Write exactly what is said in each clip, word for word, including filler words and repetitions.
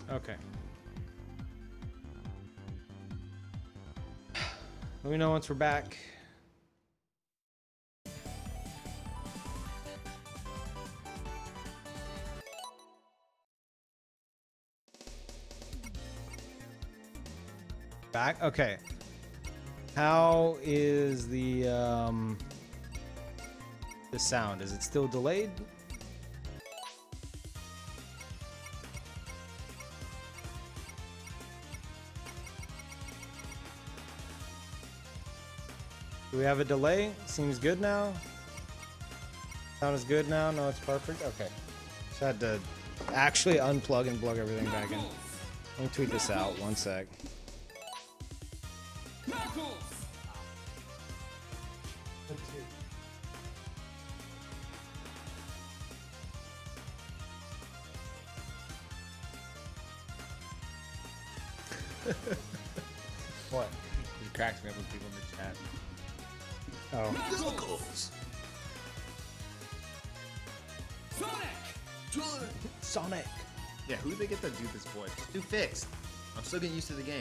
Okay. Let me know once we're back. Back? Okay. How is the um the sound? Is it still delayed? Do we have a delay? Seems good now. Sound is good now. No, it's perfect. Okay. Just had to actually unplug and plug everything back in. Let me tweet this out. One sec. What? It cracks me up when people in the chat. Oh. Knuckles. Sonic. Sonic. Yeah, who do they get to do this voice? Do fixed. I'm still getting used to the game.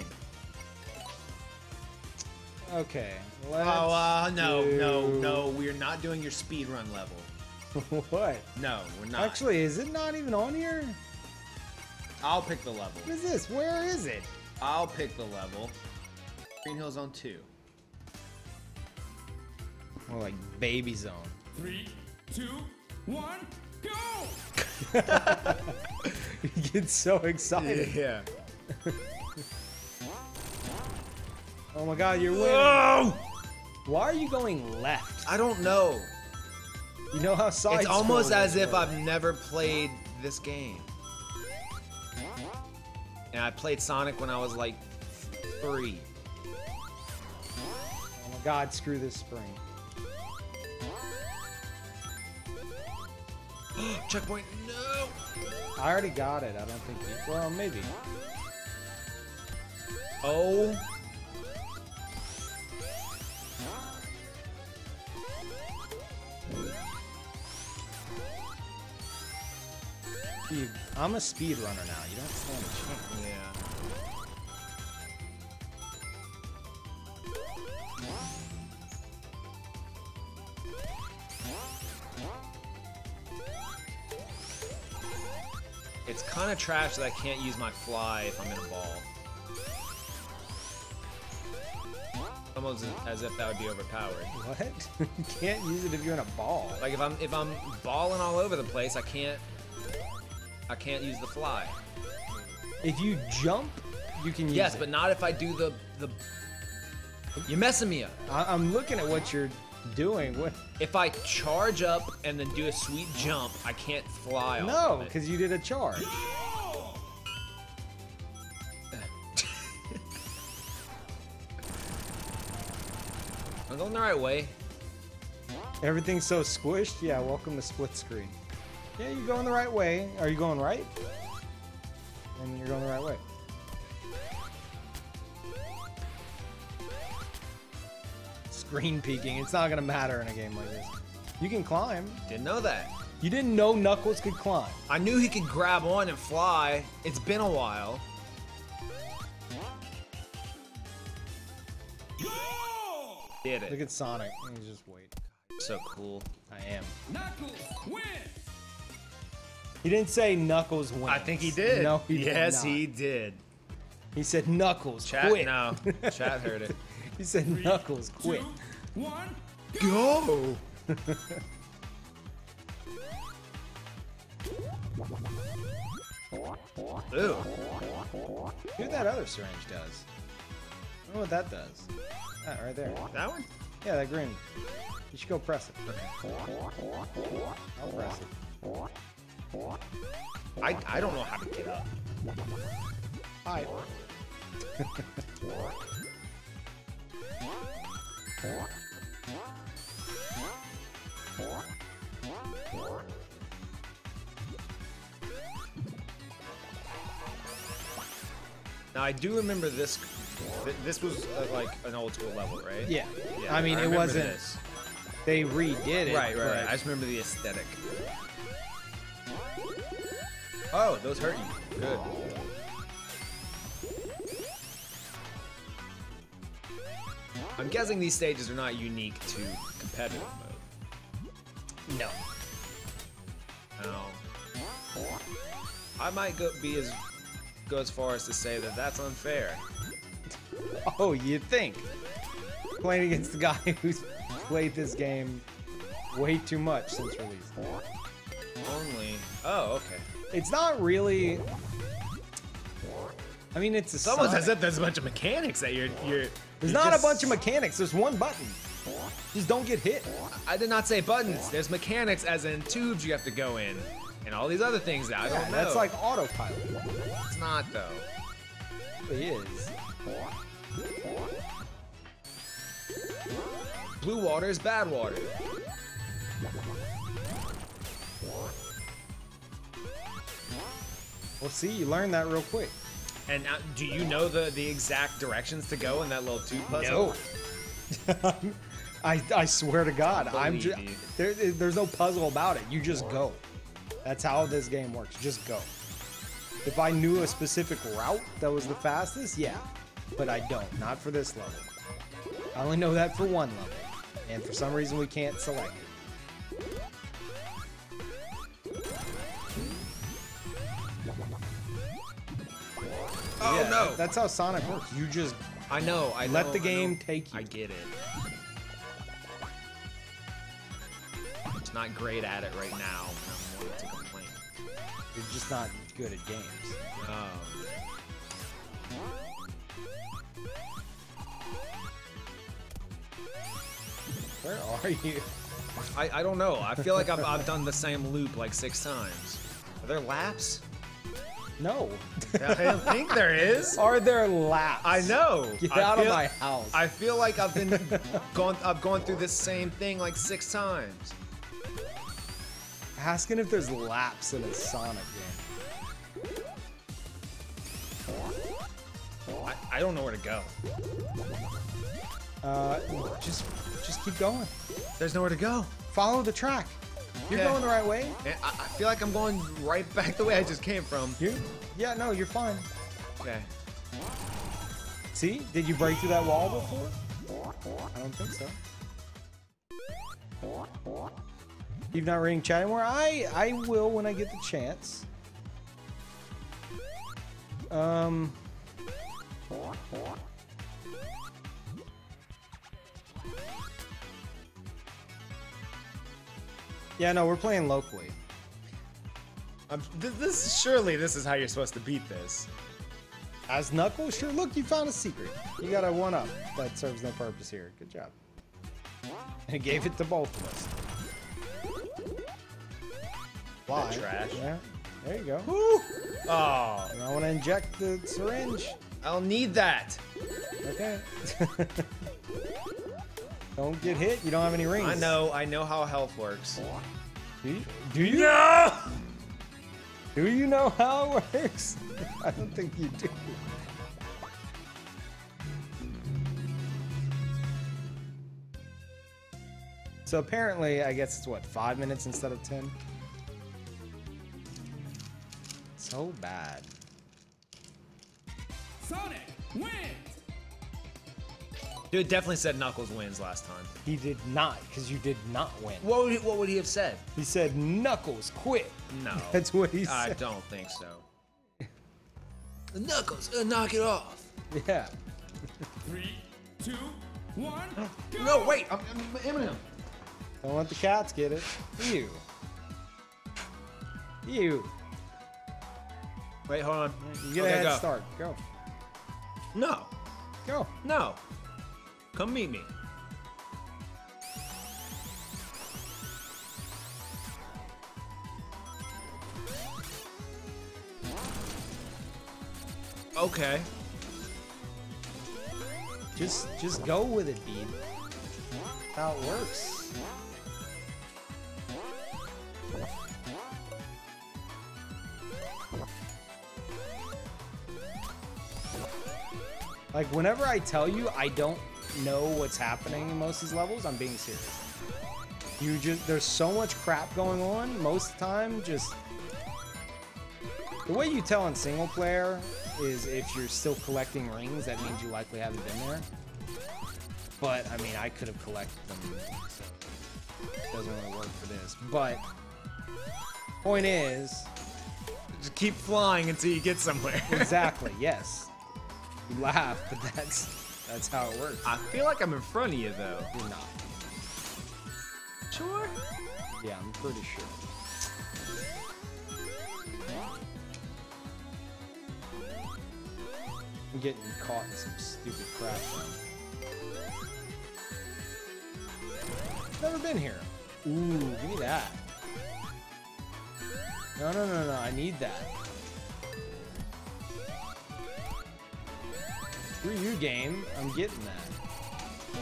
Okay. Let's Oh, uh, no, do... no, no. We're not doing your speed run level. What? No, we're not. Actually, is it not even on here? I'll pick the level. What is this? Where is it? I'll pick the level. Green Hill Zone two. More like Baby Zone. Three, two, one, go! You get so excited. Yeah. Oh my god, you're winning. Whoa! Why are you going left? I don't know. You know how side It's almost scrolling as if work. I've never played this game. And I played Sonic when I was like three. Oh my god, screw this spring. Checkpoint, no! I already got it. I don't think you... Well, maybe. Oh. Dude, I'm a speedrunner now. You don't stand a chance. Yeah. It's kind of trash that I can't use my fly if I'm in a ball. Almost as if that would be overpowered. What? You can't use it if you're in a ball. Like if I'm if I'm balling all over the place, I can't I can't use the fly. If you jump, you can use Yes, it. but not if I do the the. You're messing me up. I I'm looking at what you're doing. What? If I charge up and then do a sweet jump, I can't fly. off No, of it. because you did a charge. I'm going the right way. Everything's so squished. Yeah, welcome to split screen. Yeah, you're going the right way. Are you going right? And you're going the right way. Screen peeking. It's not gonna matter in a game like this. You can climb. Didn't know that. You didn't know Knuckles could climb. I knew he could grab on and fly. It's been a while. Did Look it. at Sonic. Let me just wait. So cool. I am. Knuckles, win! He didn't say Knuckles wins. I think he did. No, he yes, did not. he did. He said Knuckles Chat, quit. no. Chat heard it. He said Knuckles quit. Two, one, Go! Ooh. See what that other syringe does. I wonder what that does. That right there. That one? Yeah, that green. You should go press it. Okay. I'll press it. I, I don't know how to get up. Hi. Now I do remember this. th- This was uh, like an old school level, right? Yeah. Yeah, I mean, it remember wasn't. this. They redid it. Right, right, but- right. I just remember the aesthetic. Oh, those hurt you. Good. I'm guessing these stages are not unique to competitive mode. No. No. I might go be as go as far as to say that that's unfair. Oh, you think? Playing against the guy who's played this game way too much since release. Only. Oh, okay. It's not really. I mean, it's a. Someone Sonic. says that there's a bunch of mechanics that you're you're. There's you're not just- a bunch of mechanics. There's one button. Just don't get hit. I did not say buttons. There's mechanics, as in tubes you have to go in, and all these other things that I Yeah, don't know. that's like autopilot. It's not though. It is. Blue water is bad water. Well, see, you learned that real quick. And uh, do you know the the exact directions to go in that little tube puzzle? No. I, I swear to God, I'm Believe just you. there. There's no puzzle about it. You just go. That's how this game works. Just go. If I knew a specific route that was the fastest, yeah, but I don't. Not for this level. I only know that for one level, and for some reason we can't select it. Oh Yeah, no! That's how Sonic works. You just I know. I let know, the I game know. take you. I get it. I'm just not great at it right now. and I'm wanting to complain. You're just not good at games. Oh. Where are you? I, I don't know. I feel like I've, I've done the same loop like six times. Are there laps? No. I don't think there is. Are there laps? I know. Get I out of feel- my house. I feel like I've been gone. I've gone through this same thing like six times. Asking if there's laps in a Sonic game. I, I don't know where to go. Uh, just, just keep going. There's nowhere to go. Follow the track. You're Okay. going the right way. And I, I feel like I'm going right back the way I just came from. You? Yeah, no, you're fine. Okay. See? Did you break through that wall before? I don't think so. You've not reading chat anymore? I, I will when I get the chance. Um... Yeah, no, we're playing locally. Um, th this surely this is how you're supposed to beat this. As Knuckles? Sure, look, you found a secret. You got a one-up that serves no purpose here. Good job. And gave it to both of us. Fly. trash. Yeah, there you go. Woo! Oh, And I want to inject the syringe. I'll need that. Okay. Don't get hit. You don't have any rings. I know. I know how health works. Do you? Do you, No! do you know how it works? I don't think you do. So apparently, I guess it's what, five minutes instead of ten? So bad. Sonic wins. Dude definitely said Knuckles wins last time. He did not, because you did not win. What would he, what would he have said? He said, Knuckles, quit. No. That's what he I said. don't think so. Knuckles, uh, knock it off. Yeah. Three, two, one, go. No, wait. I'm, I'm Eminem. Don't let the cats get it. Ew. Ew. Wait, hold on. You get Okay, a head go. start. Go. No, Go. no. Come meet me. Okay. Just just go with it, Beeb. How it works. Like, whenever I tell you I don't know what's happening in most of these levels, I'm being serious. You just, there's so much crap going on, most of the time, just... The way you tell in single player is if you're still collecting rings, that means you likely haven't been there. But, I mean, I could have collected them, so it doesn't really work for this. But, point is... Just keep flying until you get somewhere. Exactly, yes. You laugh, but that's that's how it works. I feel like I'm in front of you, though. You're not. Sure? Yeah, I'm pretty sure. I'm getting caught in some stupid crap now. Never been here. Ooh, give me that. No, no, no, no, I need that. Screw you, game. I'm getting that.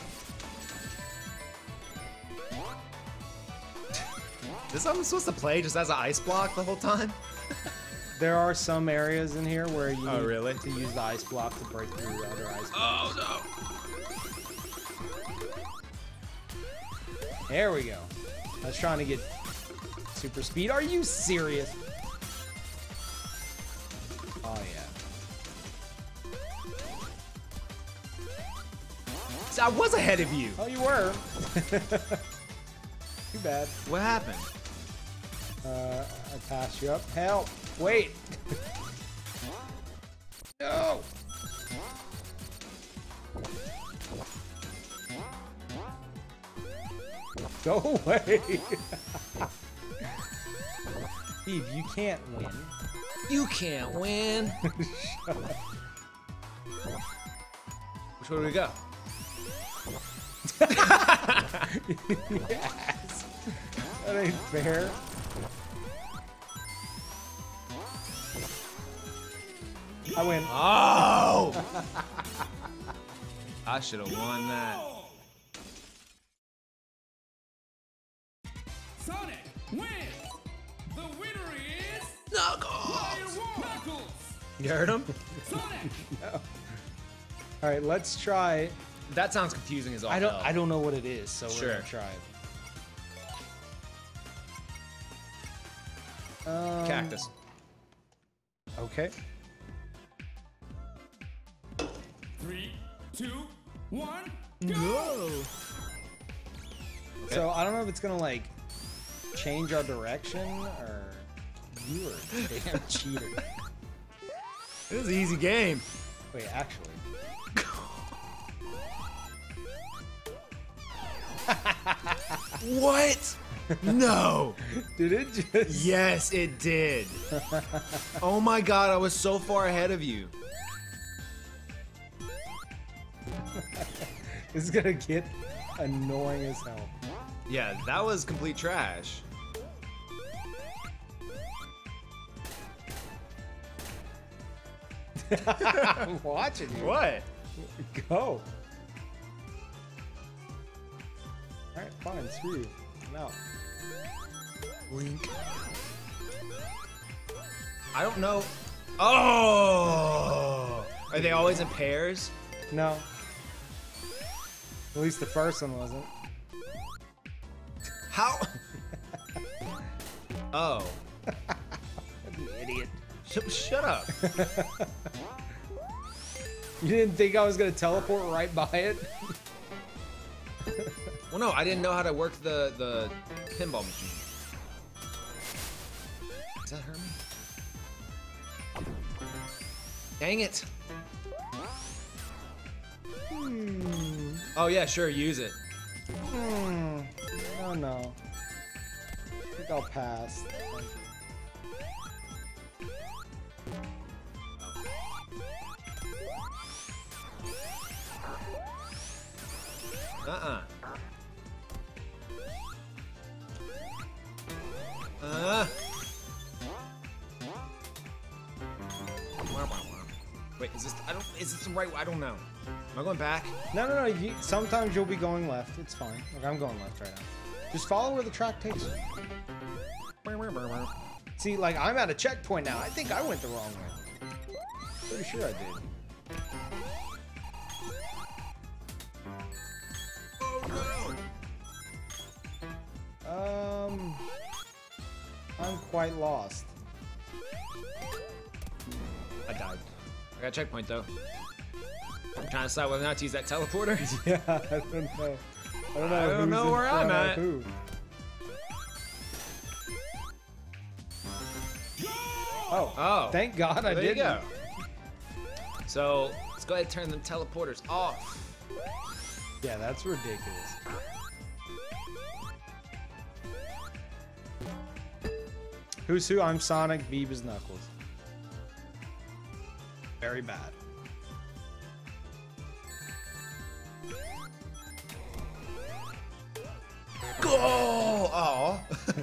This I'm supposed to play just as an ice block the whole time? There are some areas in here where you Oh, need really? to use the ice block to break through other ice blocks. Oh, no. There we go. I was trying to get super speed. Are you serious? Oh, yeah. See, I was ahead of you. Oh, you were. Too bad. What happened? Uh, I passed you up. Help. Wait. No. Go away. Steve, you can't win. You can't win. Which way do we go? Yes. That ain't fair. I win. Oh! I should have won that. Sonic wins. The winner is Knuckles! Knuckles. You heard him? Sonic. All right, let's try. That sounds confusing as all I don't. hell. I don't know what it is, so Sure. we're gonna try it. Um, Cactus. Okay. Three, two, one, go. No. So I don't know if it's gonna like change our direction or you are a damn cheater. This is an easy game. Wait, actually. What? No. Did it just? Yes, it did. Oh my god, I was so far ahead of you. This is gonna get annoying as hell. Yeah, that was complete trash. I'm watching you. What? Go. Alright, fine, screw you. I'm out. Link. I don't know. Oh! Are they always in pairs? No. At least the first one wasn't. How? Oh. You idiot. Sh shut up. You didn't think I was gonna teleport right by it? Well, no, I didn't know how to work the, the pinball machine. Does that hurt me? Dang it. Hmm. Oh, yeah, sure, use it. Hmm. Oh no. I think I'll pass. Thank you. Uh-uh. Uh. Wait, is this? I don't. Is this the right? I don't know. Am I going back? No, no, no. You, sometimes you'll be going left. It's fine. Like I'm going left right now. Just follow where the track takes you. See, like I'm at a checkpoint now. I think I went the wrong way. Pretty sure I did. Um, I'm quite lost. I died. I got a checkpoint though. I'm trying to decide whether or not to use that teleporter. Yeah, I don't know. I don't know, I don't who's know in where I'm front of at. who. Oh, Oh. thank God I There you didn't. go. So let's go ahead and turn them teleporters off. Yeah, that's ridiculous. Who's who? I'm Sonic, Veeb is Knuckles. Very bad. Go! Oh.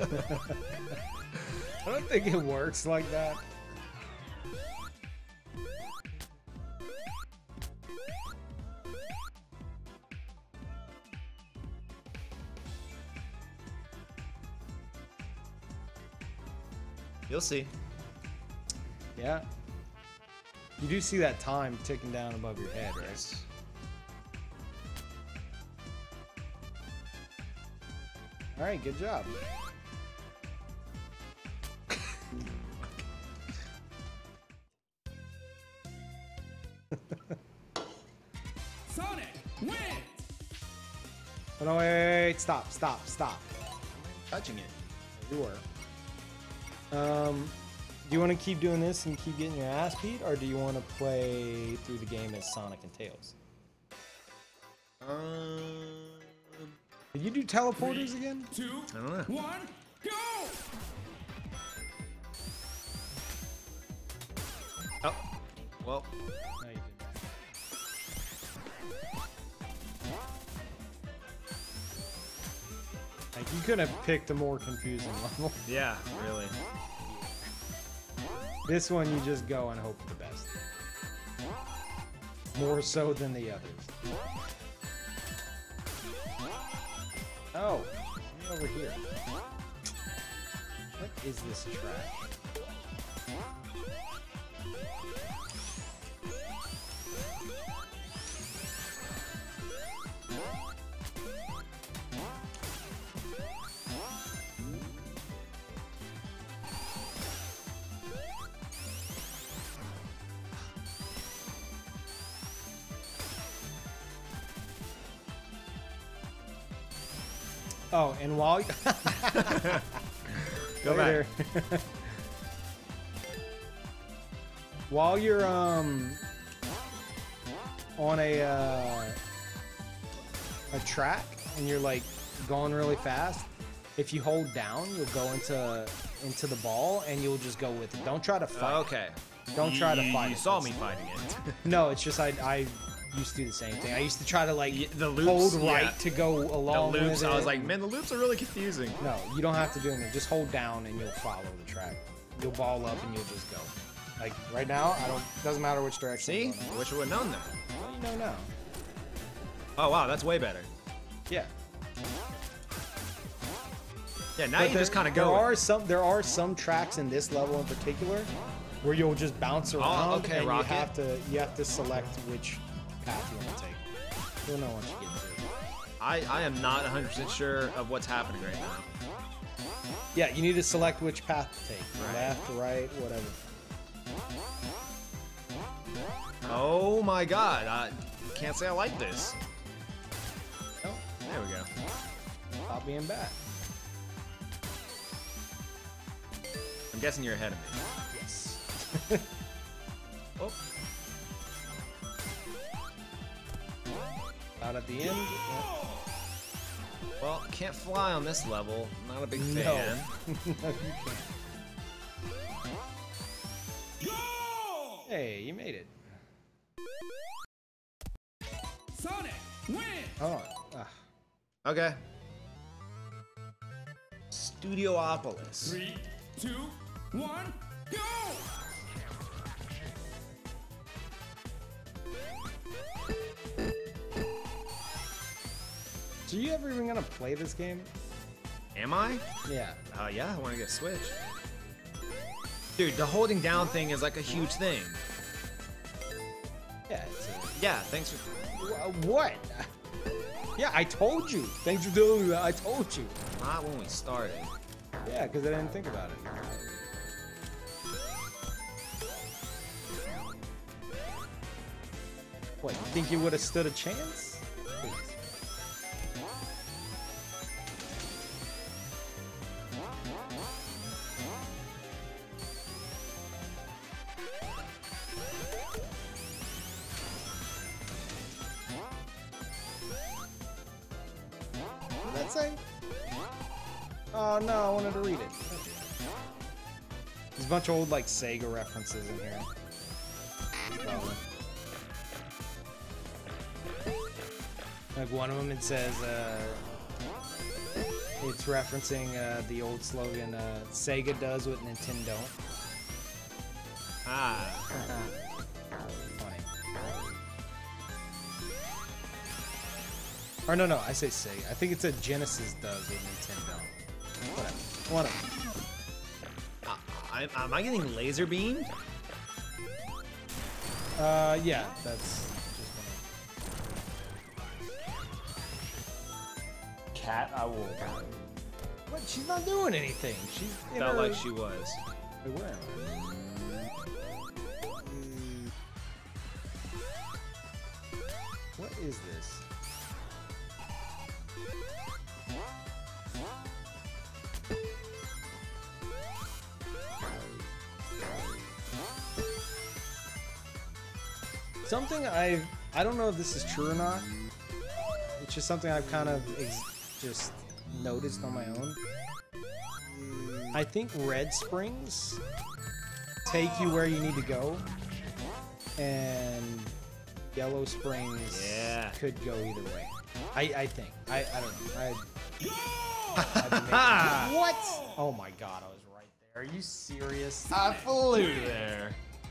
I don't think it works like that. You'll see. Yeah. You do see that time ticking down above your head, right? Yes. All right, good job. Sonic wins. Oh, no, wait, wait, wait, stop, stop, stop. Touching it. You were. Um, do you want to keep doing this and keep getting your ass beat, or do you want to play through the game as Sonic and Tails? Um, Did you do teleporters again? Two, I don't know. one, go! Oh, well. No, you didn't. Like, you could have picked a more confusing level. Yeah, really. This one, you just go and hope for the best. More so than the others. Oh, me over here. What is this trash? Oh, and while Go back. while you're um on a uh, a track and you're like going really fast, if you hold down, you'll go into into the ball and you'll just go with it. Don't try to fight. Okay. Don't try to You- fight You it. saw That's- me fighting it. No, it's just I I used to do the same thing. I used to try to like Yeah, the loops, hold right yeah. to go The along loops, with it. I was like, man, the loops are really confusing. No, you don't have to do anything. Just hold down and you'll follow the track. You'll ball up and you'll just go. Like right now, I don't. Doesn't matter which direction. See? I'm going. I wish I would have known that. Well, you know now. Oh, wow, that's way better. Yeah. Yeah, now But you there, just kind of there go. are some. There are some tracks in this level in particular where you'll just bounce around Oh, okay, and Rocket. you have to. You have to select which path you want to take. You'll know once you get to it. I, I am not one hundred percent sure of what's happening right now. Yeah, you need to select which path to take. Right. Left, right, whatever. Oh my god, I can't say I like this. Oh, There we go. stop being bad. I'm guessing you're ahead of me. Yes. Oh, Out at the end. well, can't fly on this level. Not a big No. fan. No, you can't. Hey, you made it. Sonic wins. Hold on. Ah. Okay. Studiopolis. Three, two, one, go! So you ever even gonna play this game? Am I? Yeah. Uh, yeah, I want to get a Switch. Dude, the holding down thing is like a huge thing. Yeah. It's Yeah, thanks for... a, Wh- what? Yeah, I told you. Thanks for doing that. I told you. Not when we started. Yeah, because I didn't think about it. What, you think you would have stood a chance? Please. What did that say? Oh no, I wanted to read it. There's a bunch of old like Sega references in here. Probably. Like one of them, it says uh, it's referencing uh, the old slogan, uh, "Sega does what Nintendo don't." Ah. Funny. Or no, no, I say Sega. I think it said Genesis does what Nintendo don't. Whatever. One of them. Uh, I, am I getting laser beamed? Uh, yeah, that's just one. Cat, I will. What? She's not doing anything. She's in Felt her... like she was. Wait, where am I? What is this? Something I I don't know if this is true or not. It's just something I've kind of ex just noticed on my own. I think Red Springs take you where you need to go, and Yellow Springs Yeah. could go either way. I I think I I don't know. I, Ha! what? Oh my God! I was right there. Are you serious? I flew there.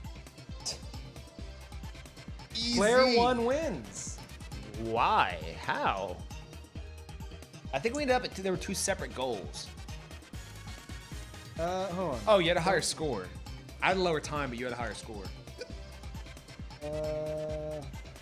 Easy. Player one wins. Why? How? I think we ended up at two, there were two separate goals. Uh, hold on. Oh, you had a higher score. I had a lower time, but you had a higher score. Uh,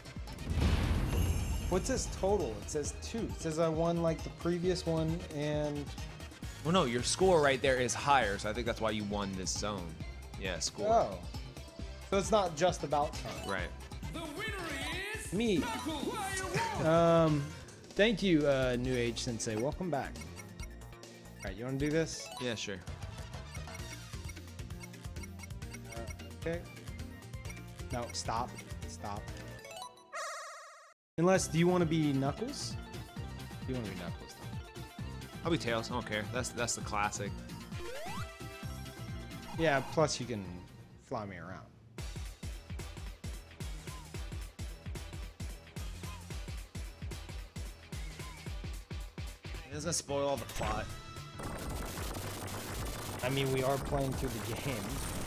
what's this total? It says two. It says I won like the previous one and. Well, no, your score right there is higher, so I think that's why you won this zone. Yeah, score. Oh. So it's not just about time. Right. The winner is Me. Player one. Um, thank you, uh, New Age Sensei. Welcome back. All right, you want to do this? Yeah, sure. Uh, okay. No, stop. Stop. Unless, do you want to be Knuckles? You want to be Knuckles? I'll be Tails. I don't care. That's that's the classic. Yeah. Plus, you can fly me around. It doesn't spoil all the plot. I mean, we are playing through the game.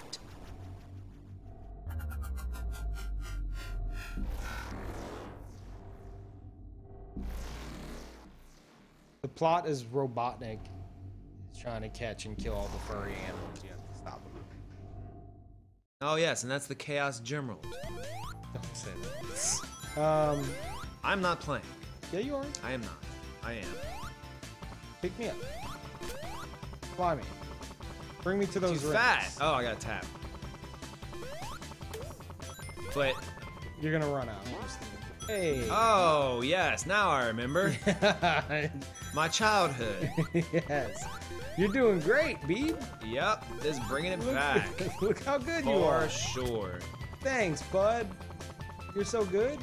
The plot is Robotnik is trying to catch and kill all the furry animals. You have to stop him. Oh yes, and that's the Chaos Gemerald. Don't say that. Um, I'm not playing. yeah, you are. I am not. I am. Pick me up. Fly me. Bring me to those Too rings. fat. Oh, I gotta tap. But You're gonna run out. Hey. oh yes, now I remember my childhood. Yes. You're doing great, Beeb. Yep, just bringing it Look, back look how good you for are. sure. Thanks, bud. You're so good.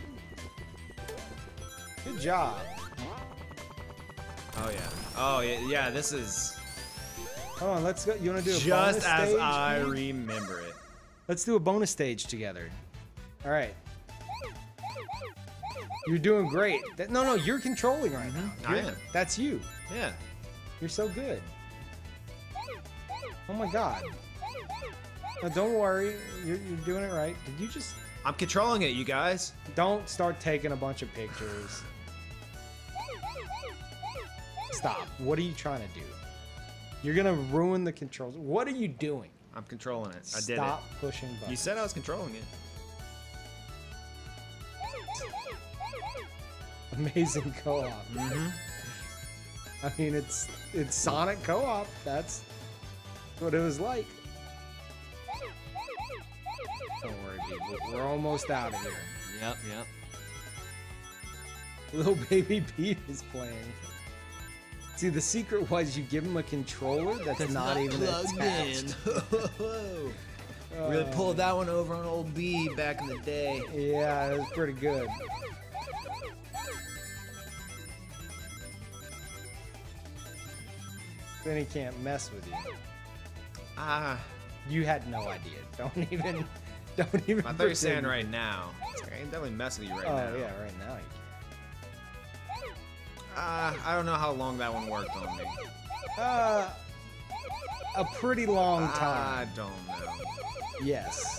Good job. Oh yeah. Oh yeah. Yeah. This is Hold on, let's go. You want to do a bonus just as stage? I Beeb? remember it. Let's do a bonus stage together. All right. You're doing great. That, no, no, you're controlling right now. I You're- am. That's you. Yeah. You're so good. Oh my God. No, don't worry. You're, you're doing it right. Did you just... I'm controlling it, you guys. Don't start taking a bunch of pictures. Stop. What are you trying to do? You're going to ruin the controls. What are you doing? I'm controlling it. I did Stop pushing it. You buttons. said I was controlling it. Amazing co-op. Mm-hmm. I mean, it's it's Sonic co-op. That's what it was like. Don't worry, dude. We're- We're almost out of here. Yep. Yep. Little baby Pete is playing. See, the secret was you give him a controller that's, That's not, not even plugged attached. in. Really pulled that one over on old B back in the day. Yeah, it was pretty good. Then he can't mess with you. Ah, You had no idea. Don't even, don't even. I thought you were saying pretend. right now. It's like, I can definitely mess with you right Oh now. yeah, right now you Uh, I don't know how long that one worked on me. can. Uh, a pretty long I time. don't know. Yes.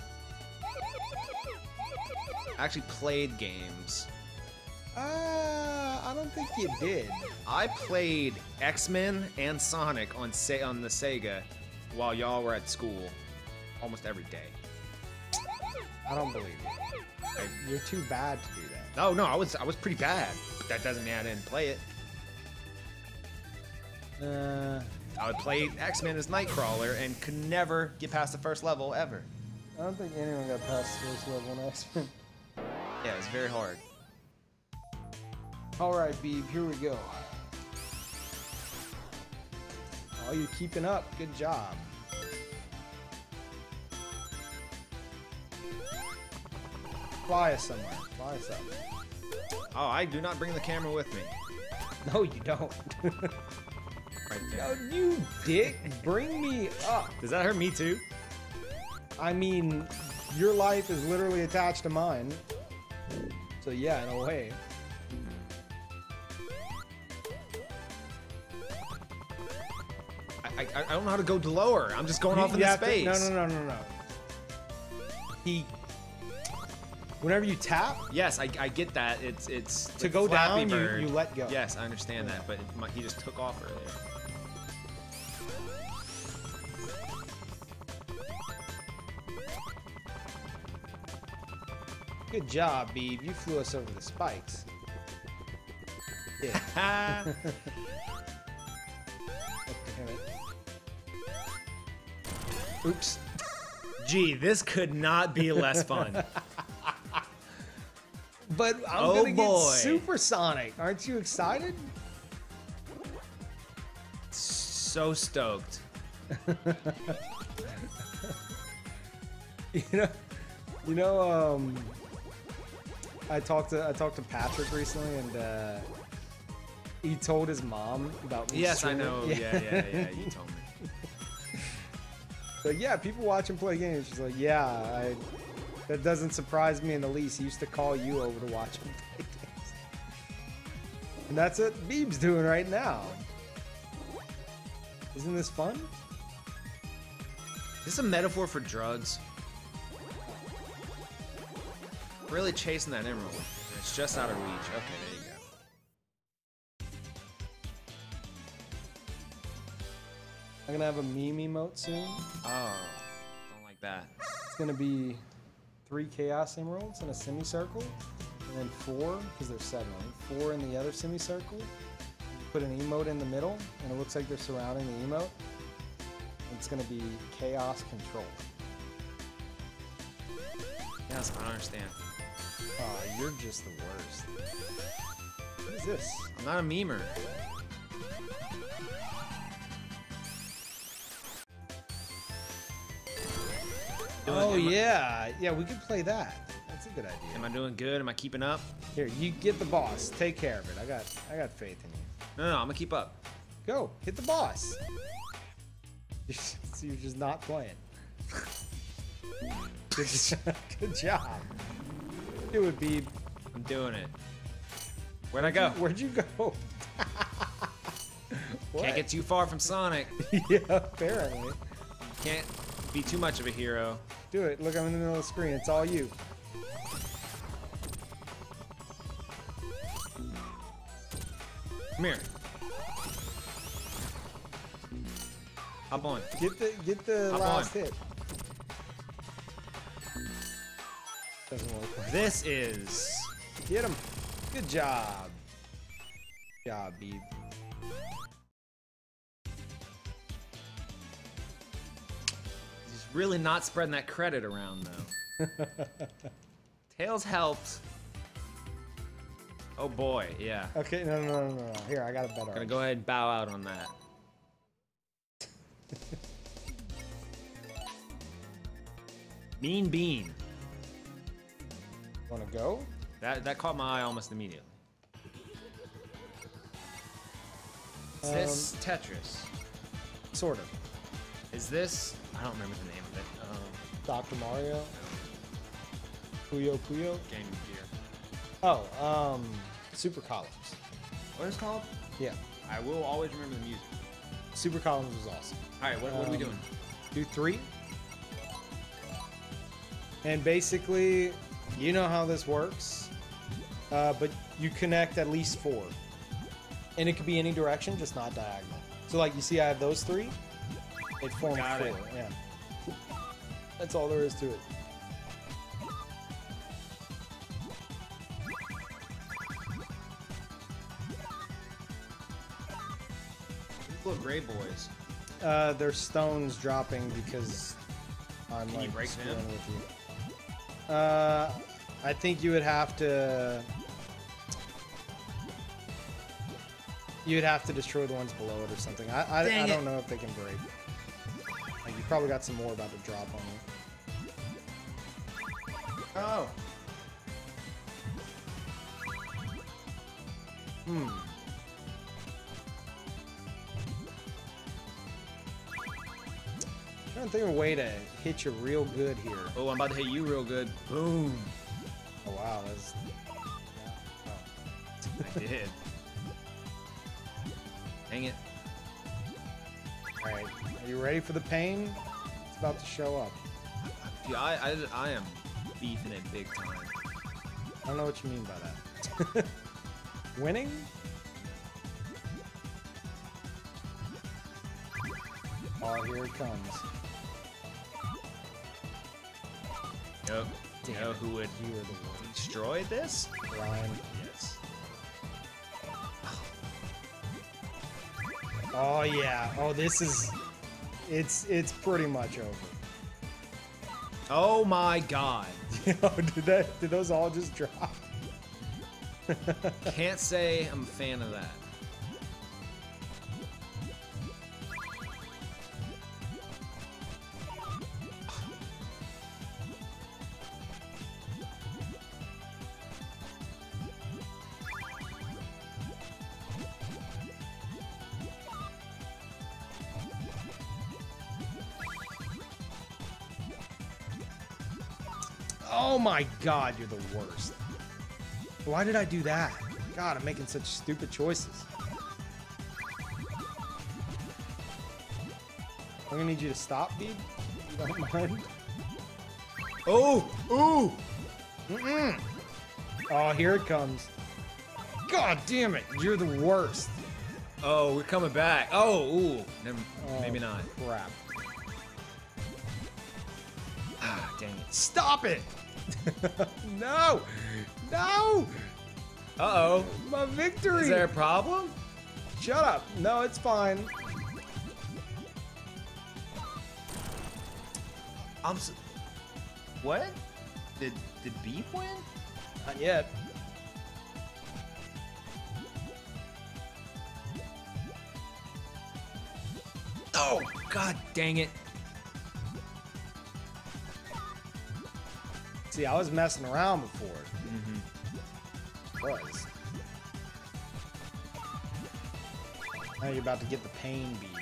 I actually played games. Uh, I don't think you did. I played X-Men and Sonic on Se on the Sega while y'all were at school almost every day. I don't believe you. I, You're too bad to do that. no, no, I was I was pretty bad. But that doesn't mean I didn't play it. Uh, I would play X-Men as Nightcrawler and could never get past the first level ever. I don't think anyone got past the first level in X-Men. Yeah, it's very hard. All right, Beeb, here we go. Oh, you're keeping up. Good job. Fly us somewhere. Fly us up. Oh, I do not bring the camera with me. No, you don't. Right Oh, there. you dick. Bring me up. Does that hurt me too? I mean, your life is literally attached to mine. So yeah, in a way. I, I, I don't know how to go lower. I'm just going off You into have to- space. no, no, no, no, no. He. Whenever you tap, Yes, I, I get that. It's it's to like go Flappy down, you, Bird. you let go. Yes, I understand that, but it, my, he just took off earlier. Good job, Beeb. You flew us over the spikes. Yeah. Ha! Damn it. Oops. Gee, this could not be less fun. But I'm Oh, gonna boy. get supersonic. Aren't you excited? So stoked. You know, you know. Um, I talked to I talked to Patrick recently, and uh, he told his mom about me. Yes, I streaming. know. Yeah, yeah, yeah. You told me. So yeah, people watch him play games. She's like, yeah, I, that doesn't surprise me in the least. He used to call you over to watch him play games. And that's what Beeb's doing right now. Isn't this fun? Is this a metaphor for drugs? Really chasing that emerald. It's just out of reach. Okay, there you go. I'm gonna have a meme emote soon. Oh, don't like that. It's gonna be three Chaos Emeralds in a semicircle, and then four, because there's seven, right? Four in the other semicircle. Put an emote in the middle, and it looks like they're surrounding the emote. It's gonna be Chaos Control. Yes, I don't understand. Oh, you're just the worst. What is this? I'm not a memer. Doing- Oh am I- yeah, yeah, we could play that. That's a good idea. Am I doing good? Am I keeping up? Here, you get the boss. Take care of it. I got, I got faith in you. No, no, no, I'm gonna keep up. Go, hit the boss. So you're just not playing. Good, jo- good job. Do it, Beeb. I'm doing it. Where'd I go? Where'd you go? What? Can't get too far from Sonic. Yeah, apparently. Can't be too much of a hero. Do it. Look, I'm in the middle of the screen. It's all you. Come here. Hop on. Get the get the Hop last on. hit. Doesn't work. like- This is Get him. Good job. Good job, Beeb. he's really not spreading that credit around though. Tails helped. Oh boy, yeah. Okay, no, no, no, no, no. Here, I got a better. Gonna idea. go ahead and bow out on that. Mean Bean. Want to go? That that caught my eye almost immediately. Is Um, this Tetris? Sort of. Is this? I don't remember the name of it. Um, Doctor Mario. Puyo Puyo. Game Gear. Oh, um, Super Columns. What is it called? Yeah, I will always remember the music. Super Columns was awesome. All right, what, what are we Um, doing? Do three. And basically, you know how this works, uh, but you connect at least four. And it could be any direction, just not diagonal. So like you see I have those three, it forms Got four. it. Yeah. That's all there is to it. These little gray boys. Uh, there's stones dropping because I'm Can you like break screwing them? with you. Uh, I think you would have to. You'd have to destroy the ones below it or something. I I, Dang I it. don't know if they can break. Like you probably got some more about to drop on you. Oh. Hmm. Trying to think of a way to hit you real good here. Oh, I'm about to hit you real good. Boom. Oh wow, that's. Yeah. Oh. I did. Dang it. All right, are you ready for the pain? It's about to show up. Dude, I, I, I am beefing it big time. I don't know what you mean by that. Winning? Oh, here it comes. Yo, Damn you know it. who would You are the worst, destroy this? Ryan. Yes. Oh yeah. Oh, this is. It's it's pretty much over. Oh my god. Yo, did that? Did those all just drop? Can't say I'm a fan of that. Oh my God, you're the worst. Why did I do that? God, I'm making such stupid choices. I'm gonna need you to stop, Bede. You don't mind? Oh! Ooh! Mm-mm. Oh, here it comes. God damn it, you're the worst. Oh, we're coming back. Oh, ooh. Never, Oh, maybe not. Crap. Ah, dang it. Stop it! No! No! Uh-oh. My victory! Is there a problem? Shut up. No, it's fine. I'm s What? Did, did Beef win? Not yet. Oh, god dang it. See, I was messing around before. Mm-hmm. Was. Now you're about to get the pain bead.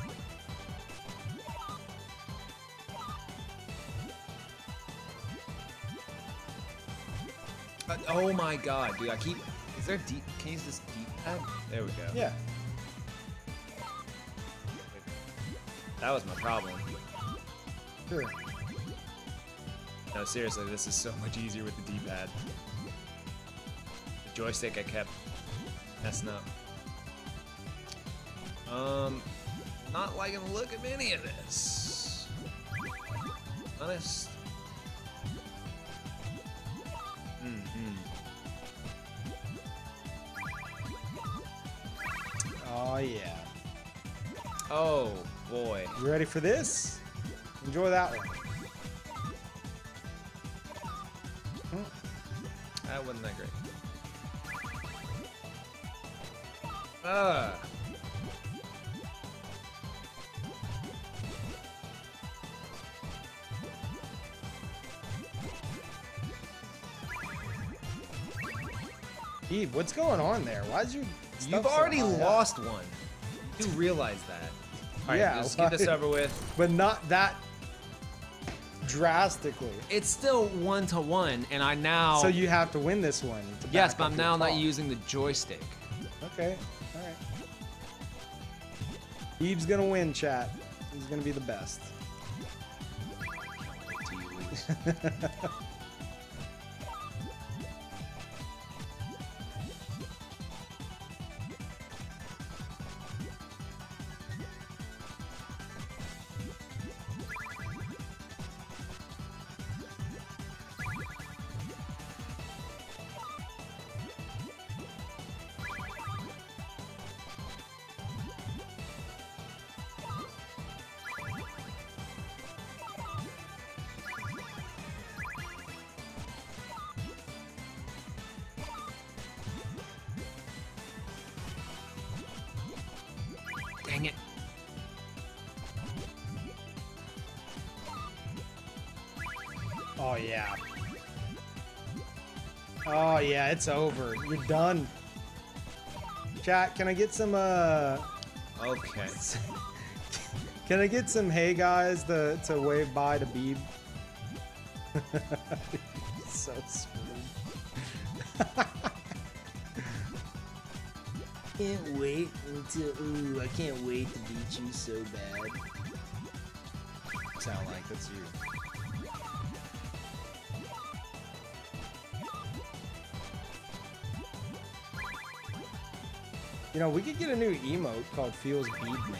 Uh, oh my god, dude, I keep... Is there deep... Can you use this deep pad? There we go. Yeah. That was my problem. Sure. No, seriously, this is so much easier with the D-pad. The joystick I kept messing up. Um, not liking the look of any of this. Honest. Mm-hmm. Oh, yeah. Oh, boy. You ready for this? Enjoy that one. That wasn't that great. Uh. Eve, what's going on there? Why is your You've stuff so already high up? lost one. You do realize that. All right, Yeah, let's get this why- over with. But not that drastically. It's still one to one, and I now. So you have to win this one. To yes, back but up I'm your now not talk. using the joystick. Okay, all right. Eve's gonna win, chat. He's gonna be the best. To you, Luis. Dang it. Oh yeah. Oh yeah, it's over. You're done. Chat, can I get some uh Okay. can I get some hey guys to to wave bye to Beeb? So screwed. Can't wait until ooh, I can't wait to beat you so bad. Sound like that's you. You know, we could get a new emote called Feels Bead Man.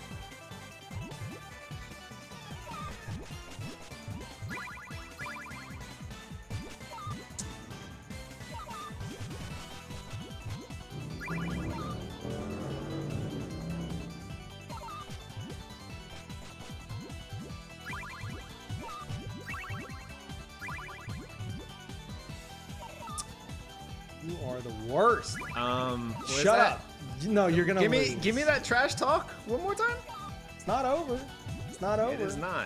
You are the worst. Um. what is Shut that? up. No, you're gonna Give me, lose. give me that trash talk one more time. It's not over. It's not over. It is not.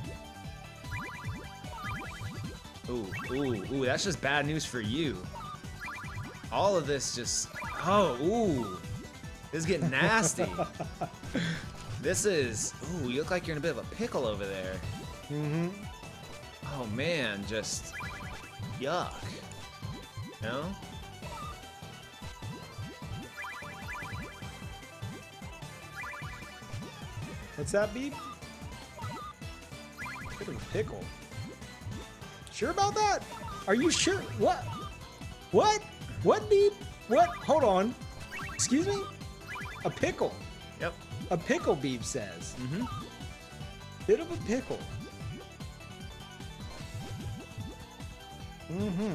Ooh, ooh, ooh, that's just bad news for you. All of this just, oh, ooh. This is getting nasty. This is, ooh, you look like you're in a bit of a pickle over there. Mm-hmm. Oh man, just, yuck. No? What's that, Beep? Bit of a pickle. Sure about that? Are you sure? What? What? What, Beep? What? Hold on. Excuse me? A pickle. Yep. A pickle, Beep says. Mm-hmm. Bit of a pickle. Mm-hmm.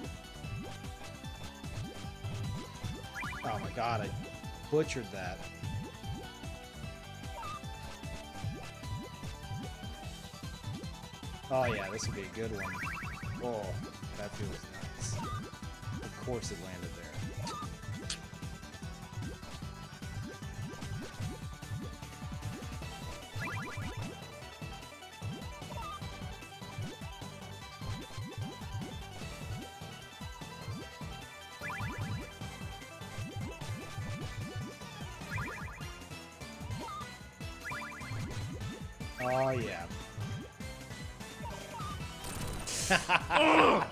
Oh my god, I butchered that. Oh yeah, this would be a good one. Oh, that feels nice. Of course it landed there. Oh yeah. Oh,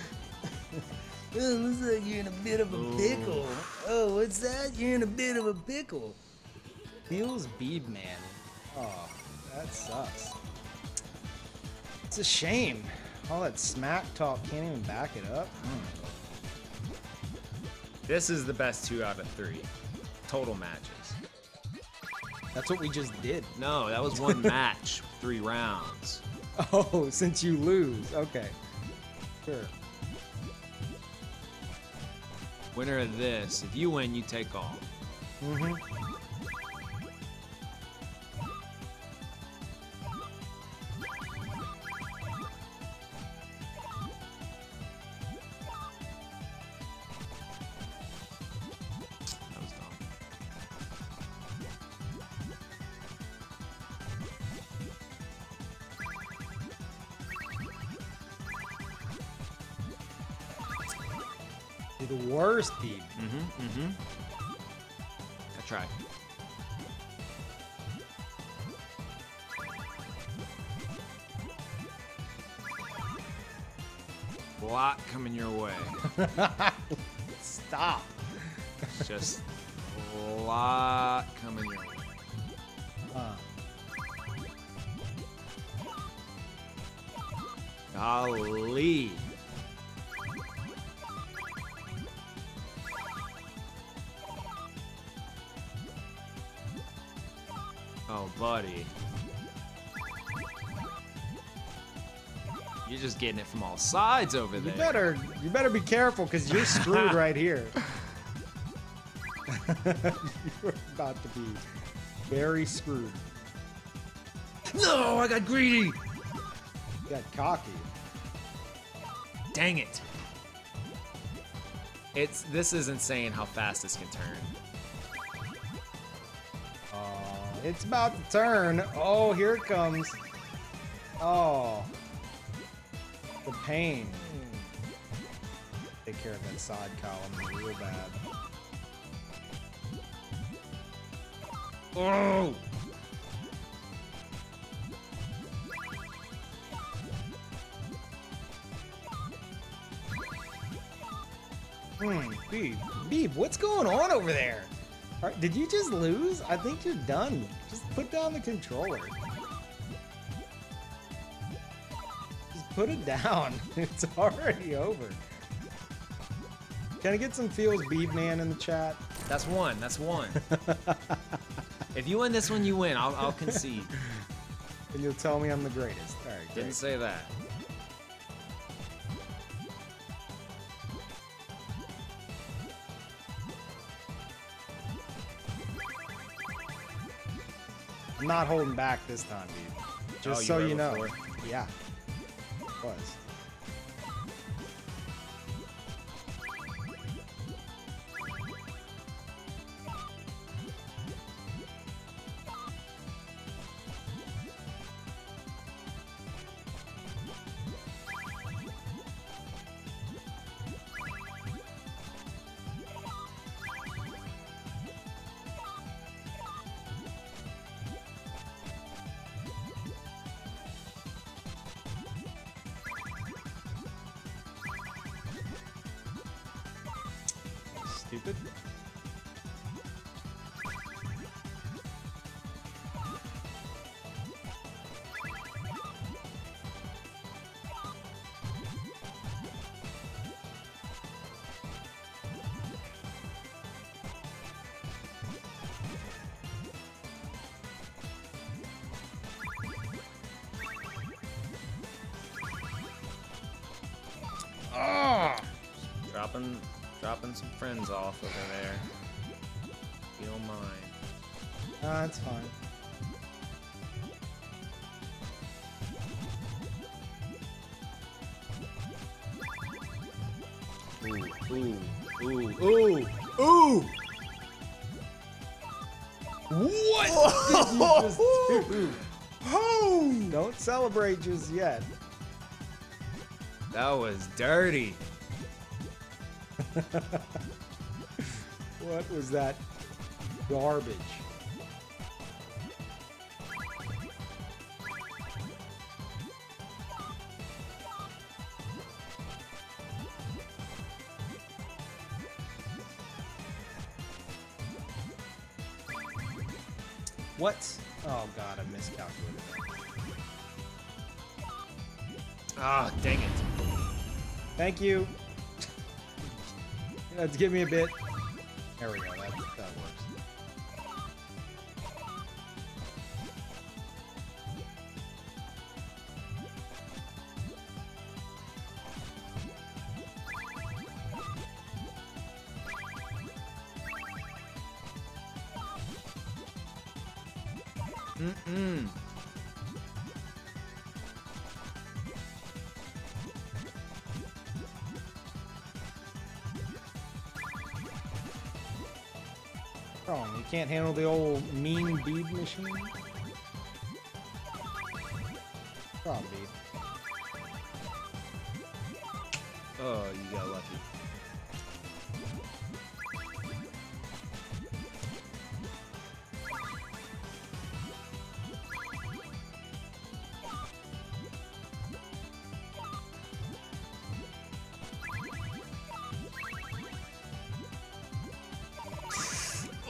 looks like you're in a bit of a pickle. Oh, what's that? You're in a bit of a pickle. Feels Beeb Man. Oh, that sucks. It's a shame. All that smack talk can't even back it up. Mm. This is the best two out of three total matches. That's what we just did. No, that was one match, three rounds. Oh, since you lose. Okay. Sure. Winner of this. If you win, you take all. Mm-hmm. That was dumb. You're the worst, Beeb. Mm-hmm, mm-hmm. I tried. A lot coming your way. Stop. Just a lot coming your way. Uh, Golly. Oh, buddy. You're just getting it from all sides over you there. better, you better be careful because you're screwed right here. You're about to be very screwed. No, I got greedy. You got cocky. Dang it. It's this is insane how fast this can turn. Uh, it's about to turn. Oh, here it comes. Oh, the pain. Take care of that side column real bad. Oh. Hmm, Beeb, Beeb, what's going on over there? All right, did you just lose? I think you're done. Just put down the controller. Just put it down. It's already over. Can I get some feels, Beeb Man, in the chat? That's one. That's one. If you win this one, you win. I'll, I'll concede. And you'll tell me I'm the greatest. All right, Didn't great. say that. I'm not holding back this time, Beeb. Just Oh, you so were you know. before? Yeah. Was. Stupid. Ah! Dropping, dropping some friends off over there. If you don't mind. Ah, it's fine. Ooh, ooh, ooh, ooh, ooh! What? Just do. Don't celebrate just yet. That was dirty. What was that garbage? What? Oh god, I miscalculated that. Ah, dang it. Thank you. Let's give me a bit. There we go. That, that works. Mm-mm. Wrong. You can't handle the old mean bead machine? Wrong, bead. Oh, you got lucky.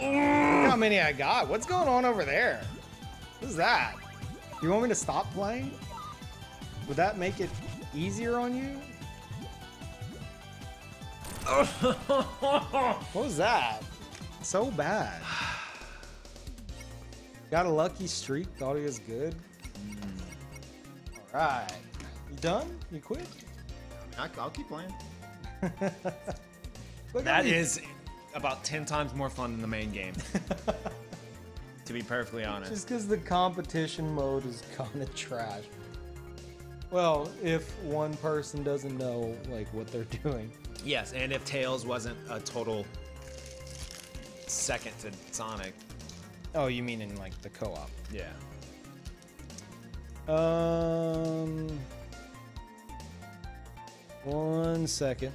Look how many I got. What's going on over there? What's that? You want me to stop playing? Would that make it easier on you? What was that? So bad. Got a lucky streak. Thought he was good. All right. You done? You quit? I, I'll keep playing. Look That at me. is about ten times more fun than the main game. To be perfectly honest. Just because the competition mode is kind of trash. Well, if one person doesn't know like what they're doing. Yes, and if Tails wasn't a total second to Sonic. Oh, you mean in like the co-op? Yeah. Um, one second.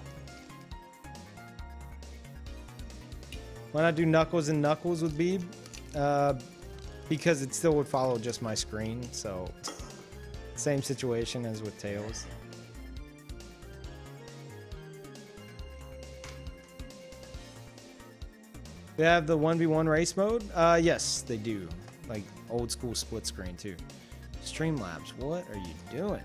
Why not do Knuckles and Knuckles with Beeb? Uh, because it still would follow just my screen, so same situation as with Tails. They have the one v one race mode? Uh, yes, they do. Like old school split screen too. Streamlabs, what are you doing?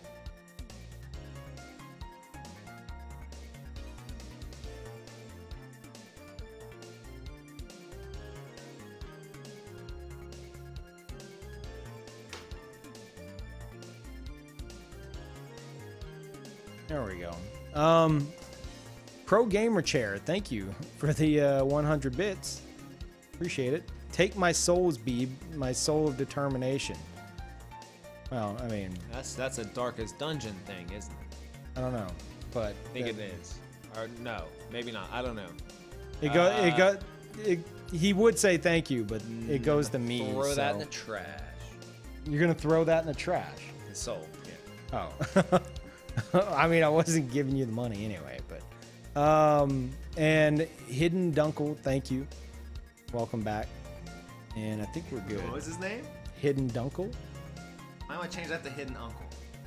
There we go. Um, Pro Gamer Chair, thank you for the uh, one hundred bits. Appreciate it. Take my soul's Beeb, my soul of determination. Well, I mean, That's that's a Darkest Dungeon thing, isn't it? I don't know, but I think it is. Or no, maybe not. I don't know. It go. Uh, it got. It, he would say thank you, but it goes to me. Throw that in so- the trash. You're gonna throw that in the trash. His soul. Yeah. Oh. I mean, I wasn't giving you the money anyway, but. Um, and Hidden Dunkle, thank you. Welcome back. And I think we're good. What was his name? Hidden Dunkle? I want to change that to Hidden Uncle.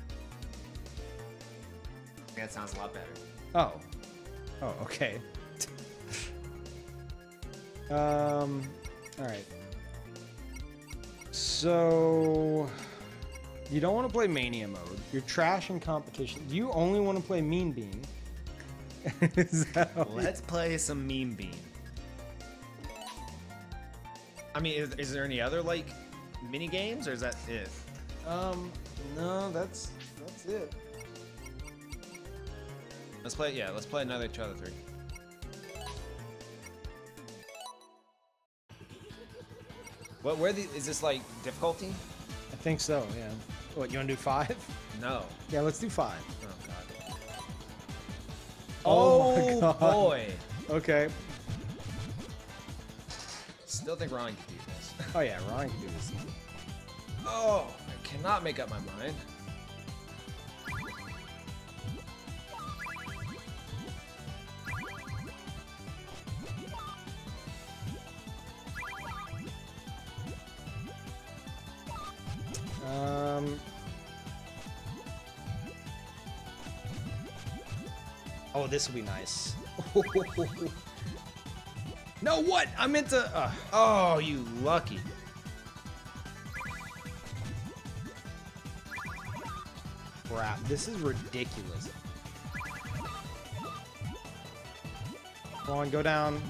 That sounds a lot better. Oh. Oh, okay. um, alright. So, you don't want to play Mania mode. You're trash in competition. Do you only want to play Mean Bean? Is that how you- Let's play some Meme Bean. I mean, is, is there any other like mini games, or is that it? Um, no, that's that's it. Let's play. Yeah, let's play another two out of three. What? Where the? Is this like difficulty? I think so, yeah. What, you want to do five? No. Yeah, let's do five. Oh, Oh my God. boy. Okay. Still think Ron can do this. Oh yeah, Ron can do this. Oh, I cannot make up my mind. Um. Oh, this will be nice. No, what? I meant to. Uh, Oh, you lucky. crap. This is ridiculous. Come on, go down.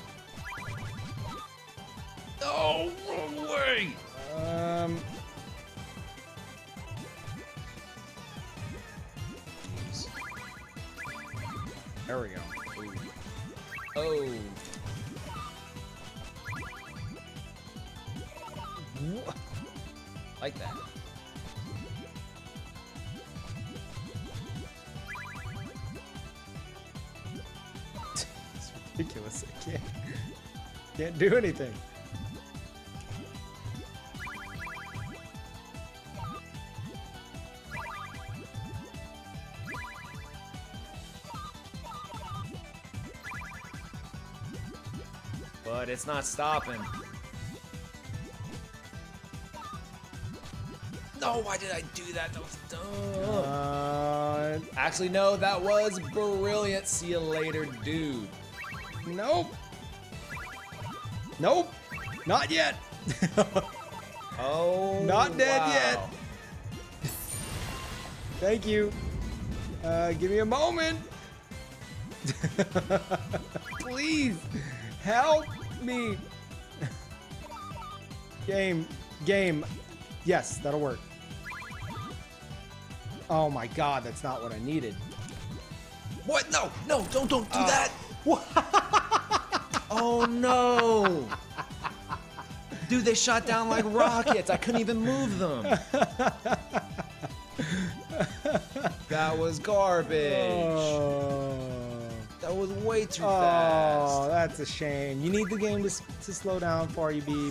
Oh, wrong way. Um. There we go. Oh. Like that. It's ridiculous. I can't. Can't do anything. But it's not stopping. No, why did I do that? That was dumb. Uh, Actually, no, that was brilliant. See you later, dude. nope. Nope. Not yet. Oh, Not dead wow. yet. Thank you. Uh, give me a moment. Please help me. Game, game. Yes, that'll work. Oh my God, that's not what I needed. What? No, no, don't, don't do Uh, that. Oh no. Dude, they shot down like rockets. I couldn't even move them. That was garbage. Oh, That was way too oh fast. that's a shame. You need the game to, s- to slow down for you, Beeb.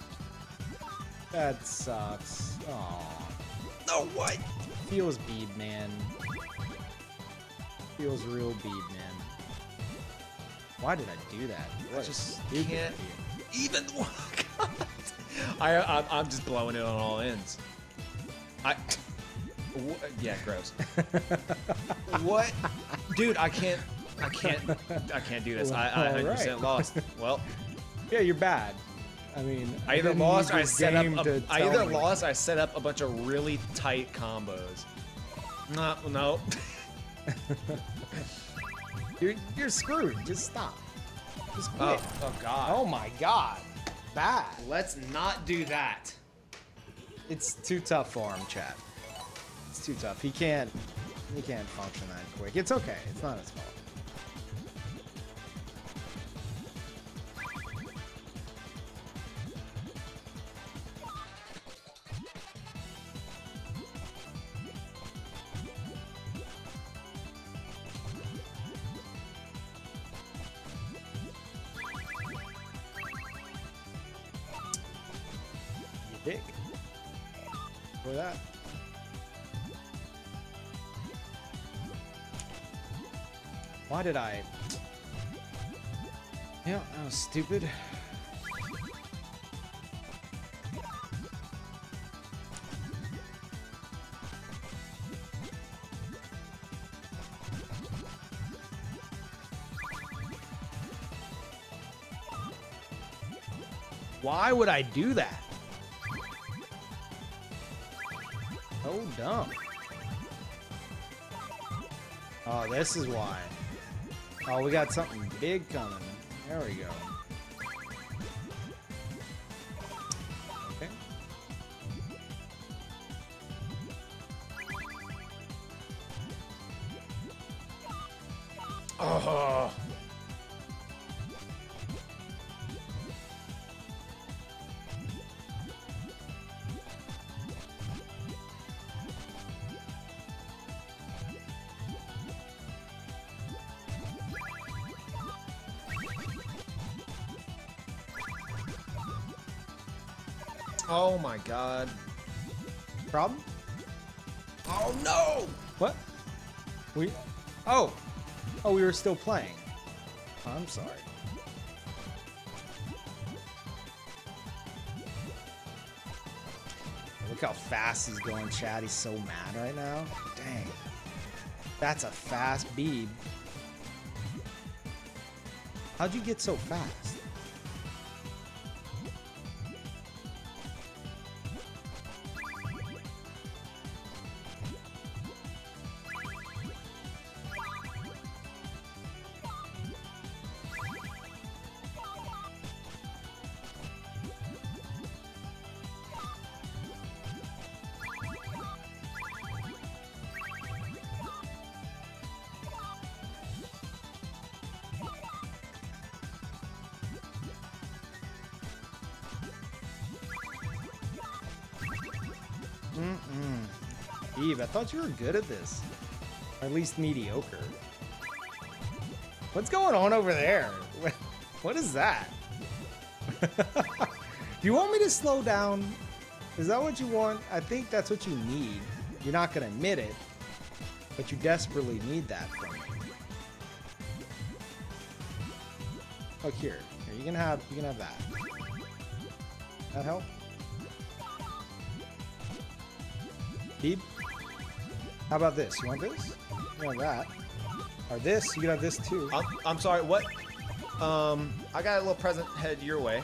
That sucks. Oh, No, what? feels Beeb, man. Feels real Beeb, man. Why did I do that? I What just stupid can't idea. even. I, I, I'm just blowing it on all ends. I. wh- Yeah, gross. What, dude? I can't. I can't. I can't do this. I, I one hundred percent Alright. lost. Well, Yeah, you're bad. I mean, I either didn't lost need or I this set up. game A, to I tell either me. lost or I set up a bunch of really tight combos. No, no. You're you're screwed. Just stop. Just quit. Oh, oh God. Oh my God. Bad. Let's not do that. It's too tough for him, chat. It's too tough. He can't. He can't function that quick. It's okay. It's not his fault. You dig? For that. Why did I? Yeah, that was stupid. Why would I do that? So dumb. Oh, this is why. Oh, we got something big coming. There we go. Okay. Oh. Oh my God. Problem? Oh no! What? We? Oh, oh, we were still playing. I'm sorry. Look how fast he's going, Chad. He's so mad right now. Dang. That's a fast bead. How'd you get so fast? Mm-mm. Eve, I thought you were good at this. Or at least mediocre. What's going on over there? What is that? Do you want me to slow down? Is that what you want? I think that's what you need. You're not going to admit it, but you desperately need that from me. Look here. Here, you can have you can have that. That help? Deep? How about this? You want this? You want that. Or this, you can have this too. I'm, I'm sorry, what? Um, I got a little present headed your way.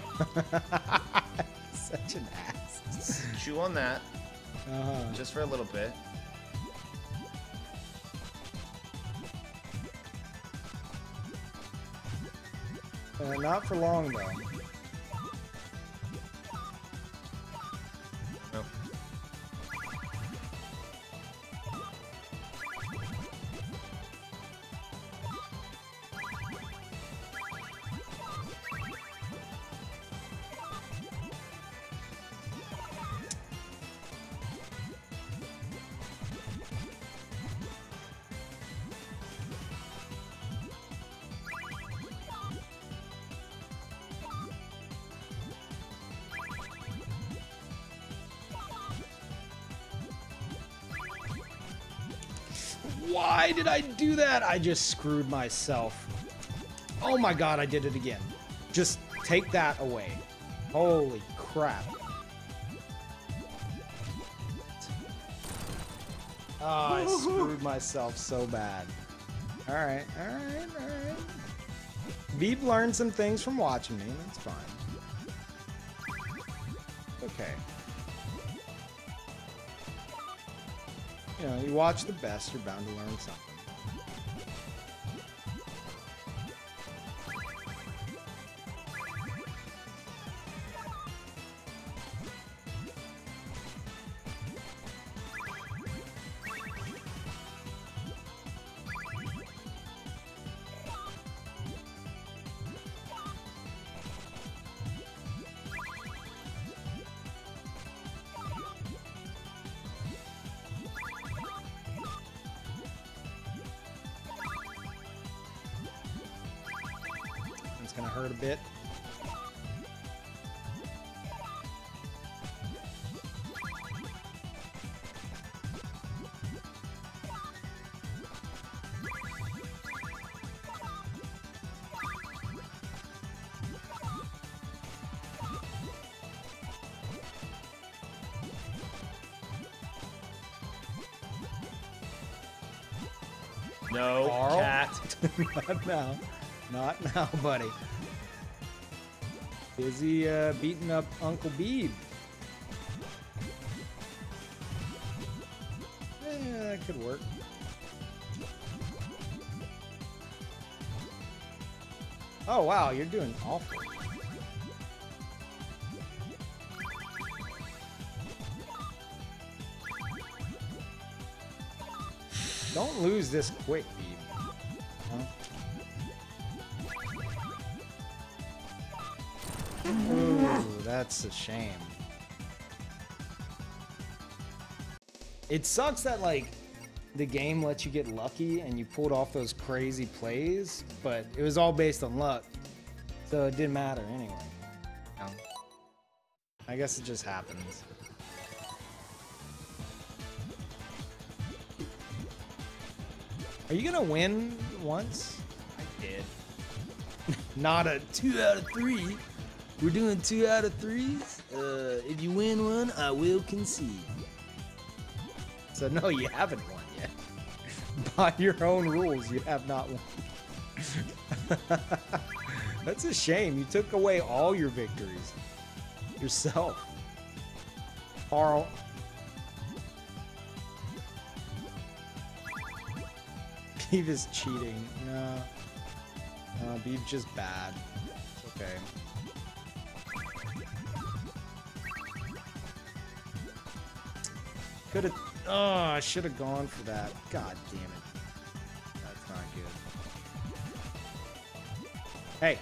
Such an ass. Chew on that, Uh-huh. just for a little bit. Uh, not for long, though. Nope. Why did I do that? I just screwed myself. Oh my god, I did it again. Just take that away. Holy crap. Oh, I screwed myself so bad. Alright, alright, alright. Beep learned some things from watching me. That's fine. Okay. You know, you watch the best, you're bound to learn something. It's gonna hurt a bit. No, Carl? cat. Not now. Not now, buddy. Busy uh, beating up Uncle Beeb. Yeah, that could work. Oh wow, you're doing awful. Don't lose this quick, Beeb. Huh? Ooh, that's a shame. It sucks that, like, the game lets you get lucky and you pulled off those crazy plays, but it was all based on luck, so it didn't matter anyway. You know? I guess it just happens. Are you gonna win once? I did. Not a two out of three. We're doing two out of threes. Uh, if you win one, I will concede. So no, you haven't won yet. By your own rules, you have not won. That's a shame. You took away all your victories yourself. Carl. Beeve is cheating. No. No, Beeve's just bad. It's okay. Could have. Oh, I should have gone for that. God damn it. That's not good. Hey.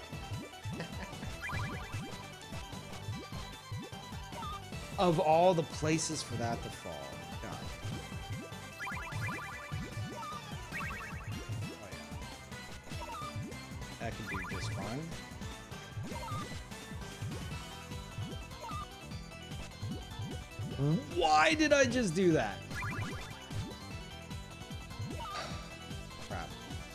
Of all the places for that to fall. God. Oh, yeah. That could do just fine. Why did I just do that? Crap.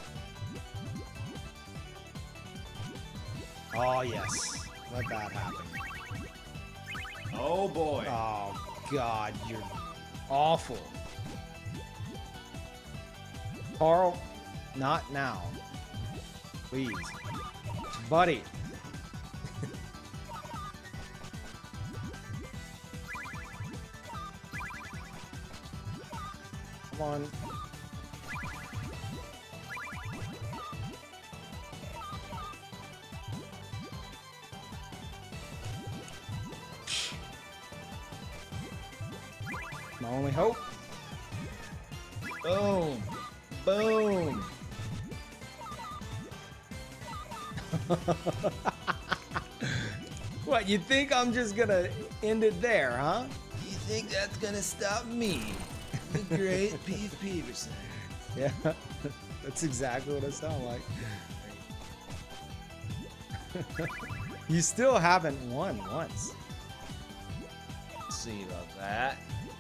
Oh, yes. Let that happen. Oh boy. Oh, God, you're awful. Carl, not now. Please. Buddy. Come on. My only hope. Boom. Boom. What, you think I'm just gonna end it there, huh? You think that's gonna stop me? The great Pete Peterson. Yeah, that's exactly what I sound like. You still haven't won once. Let's see about that.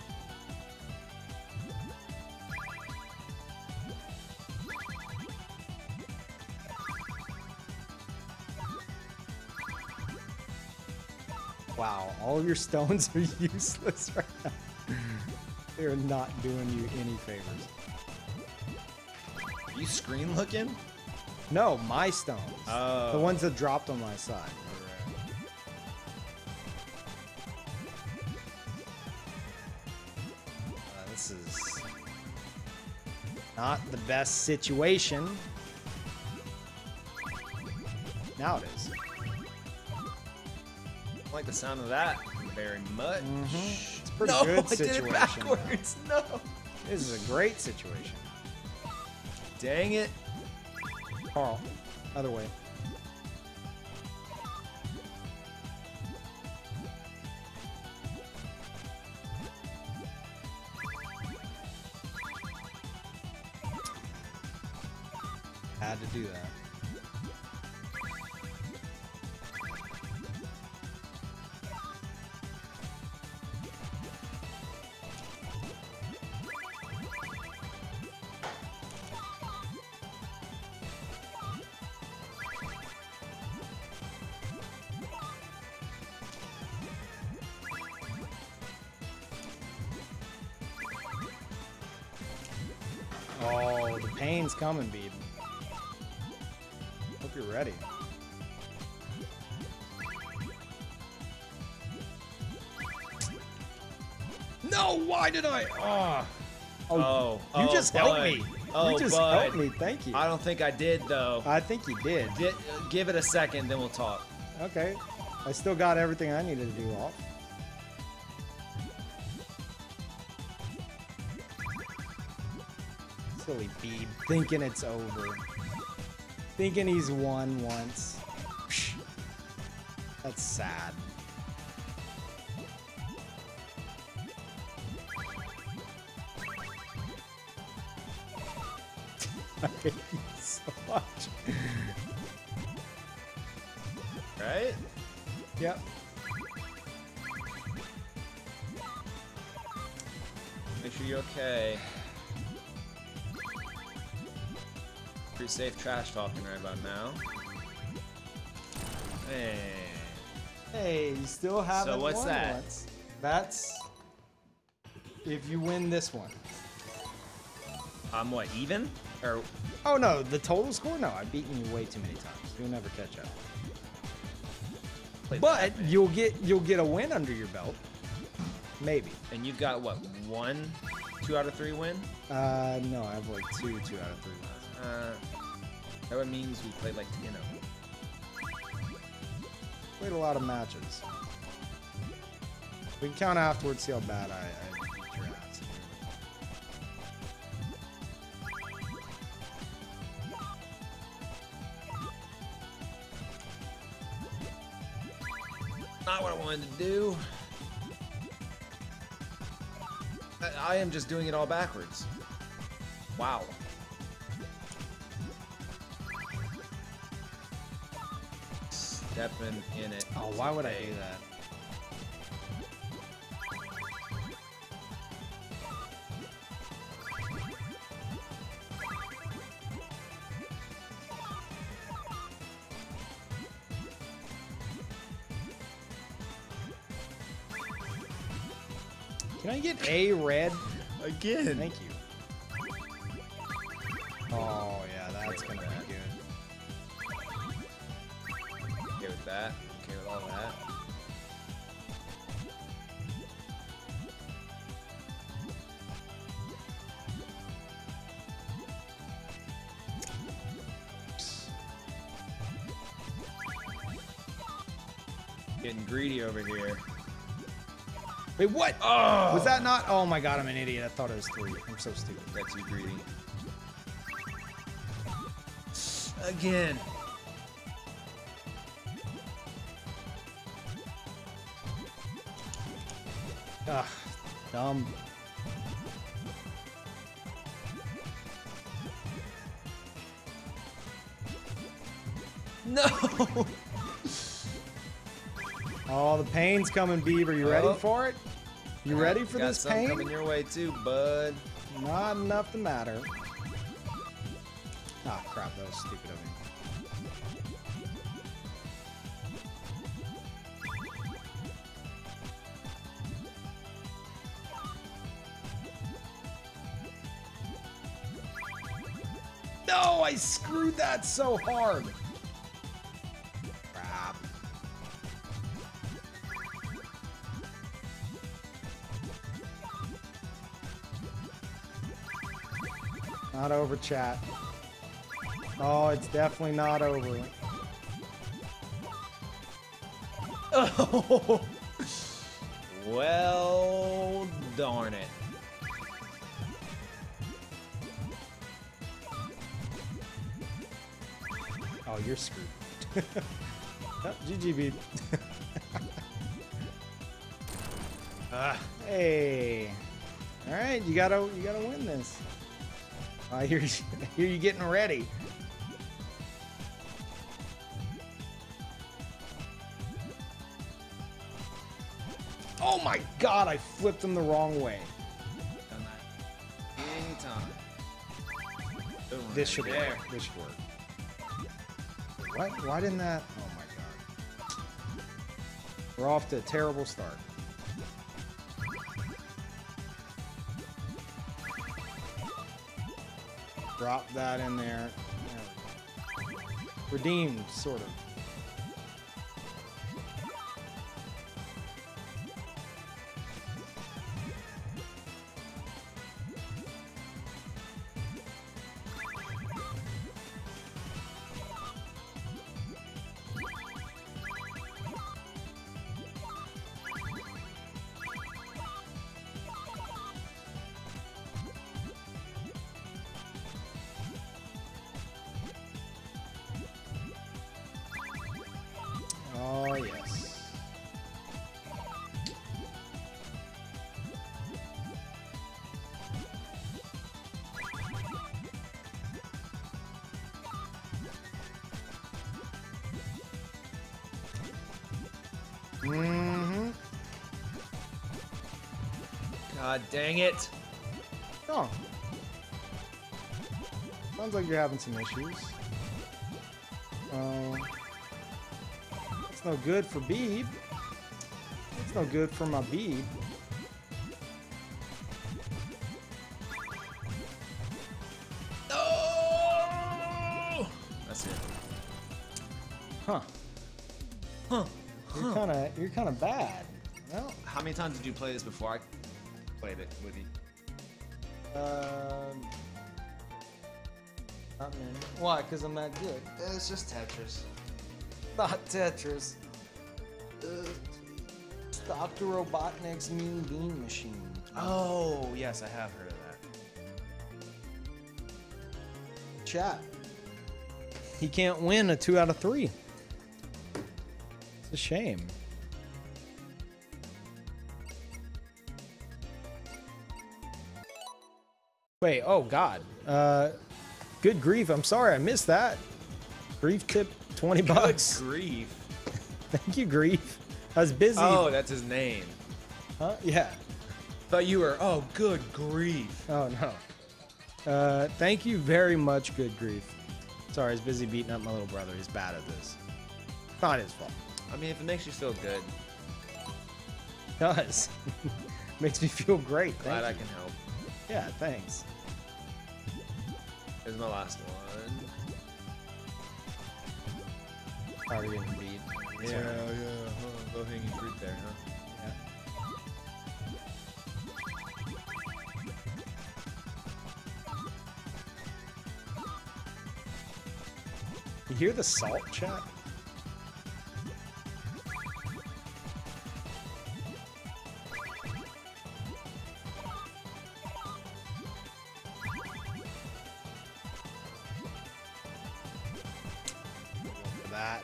Wow, all of your stones are useless right now. They're not doing you any favors. Are you screen looking? No, my stones. Oh. The ones that dropped on my side. Uh, this is not the best situation. Now it is. I like the sound of that very much. Mm-hmm. It's a pretty No, good I did situation. it backwards. No. This is a great situation. Dang it. Carl, other way. Had to do that. Oh, the pain's coming, Bede. Hope you're ready. No, why did I? Oh, Oh, you oh, just helped bud. me. Oh, you just bud. helped me. Thank you. I don't think I did though. I think you did. Di- give it a second, then we'll talk. Okay. I still got everything I needed to do off. Silly Bede, thinking it's over. Thinking he's won once. Psh. That's sad. I hate you so much. Right? Yep. Make sure you're okay. Pretty safe trash talking right about now. Hey. Hey, you still haven't what's won that? once. That's if you win this one. I'm what, even? Or Oh no, the total score? No, I've beaten you way too many times. You'll never catch up. played But that bad. you'll get you'll get a win under your belt. Maybe. And you've got what, one, two out of three win? Uh no, I have like two two out of three wins. Uh, that means we played like, you know. Played a lot of matches. We can count afterwards, see how bad I, I beat your ass. Not what I wanted to do. I, I am just doing it all backwards. Wow. Stepping in it. Oh, why would I do that? Can I get a red? Again. Thank you. Oh yeah, that's gonna be good. like that. Okay with all that. Getting greedy over here. Wait, what? Oh! Was that not? Oh my god, I'm an idiot. I thought it was three. I'm so stupid. Got too greedy. Again. Ugh, dumb. No! Oh, the pain's coming, Beaver. You ready Oh. for it? You ready for Got this some pain? coming your way too, bud. Not enough to matter. Ah, crap. That was stupid of me. No, I screwed that so hard. Crap. Not over, chat. Oh, it's definitely not over. Oh! Well, darn it. Oh, you're screwed. Oh, G G, beat. Ah. Hey. All right, you gotta, you gotta win this. I hear, you, I hear you getting ready. Oh my God! I flipped him the wrong way. Done that anytime. Good one This right should there. work. This should work. What? Why didn't that? Oh my God. We're off to a terrible start. Drop that in there. There we go. Redeemed, sort of. Oh, yes. Mm-hmm. God dang it. Oh. Sounds like you're having some issues. Uh, that's no good for Beeb. That's no good for my Beeb. Oh! That's it. Huh. Huh. You're kind of you're kind of bad. Well, How many times did you play this before I played it with you? um, not many. Why? Because I'm that good. It's just Tetris. Not Tetris. Uh, it's Doctor Robotnik's Mean Bean Machine. Oh, yes, I have heard of that. Chat. He can't win a two out of three. It's a shame. Wait, oh God. Uh, good grief. I'm sorry, I missed that. Grief tip twenty bucks. Good grief. Thank you, Grief. I was busy. Oh, that's his name. Huh? Yeah. Thought you were, oh, good grief. Oh, no. Uh, thank you very much, Good Grief. Sorry, I was busy beating up my little brother. He's bad at this. Not his fault. I mean, if it makes you feel good, It does. Makes me feel great. Thank glad I you. can help. Yeah, thanks. Here's my last one. Probably didn't beat. Yeah, turn. yeah. Huh. Low hanging fruit there, huh? Yeah. You hear the salt, chat? For that.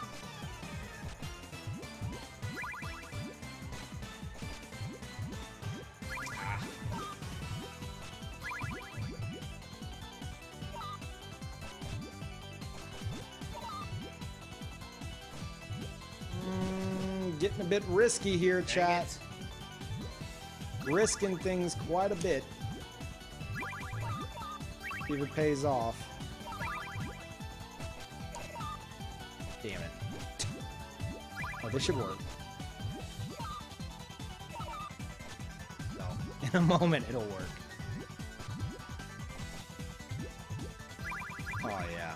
Mm, getting a bit risky here, chat. Risking things quite a bit. See if it pays off. Damn it. Oh, this should work. No. In a moment, it'll work. Oh, yeah.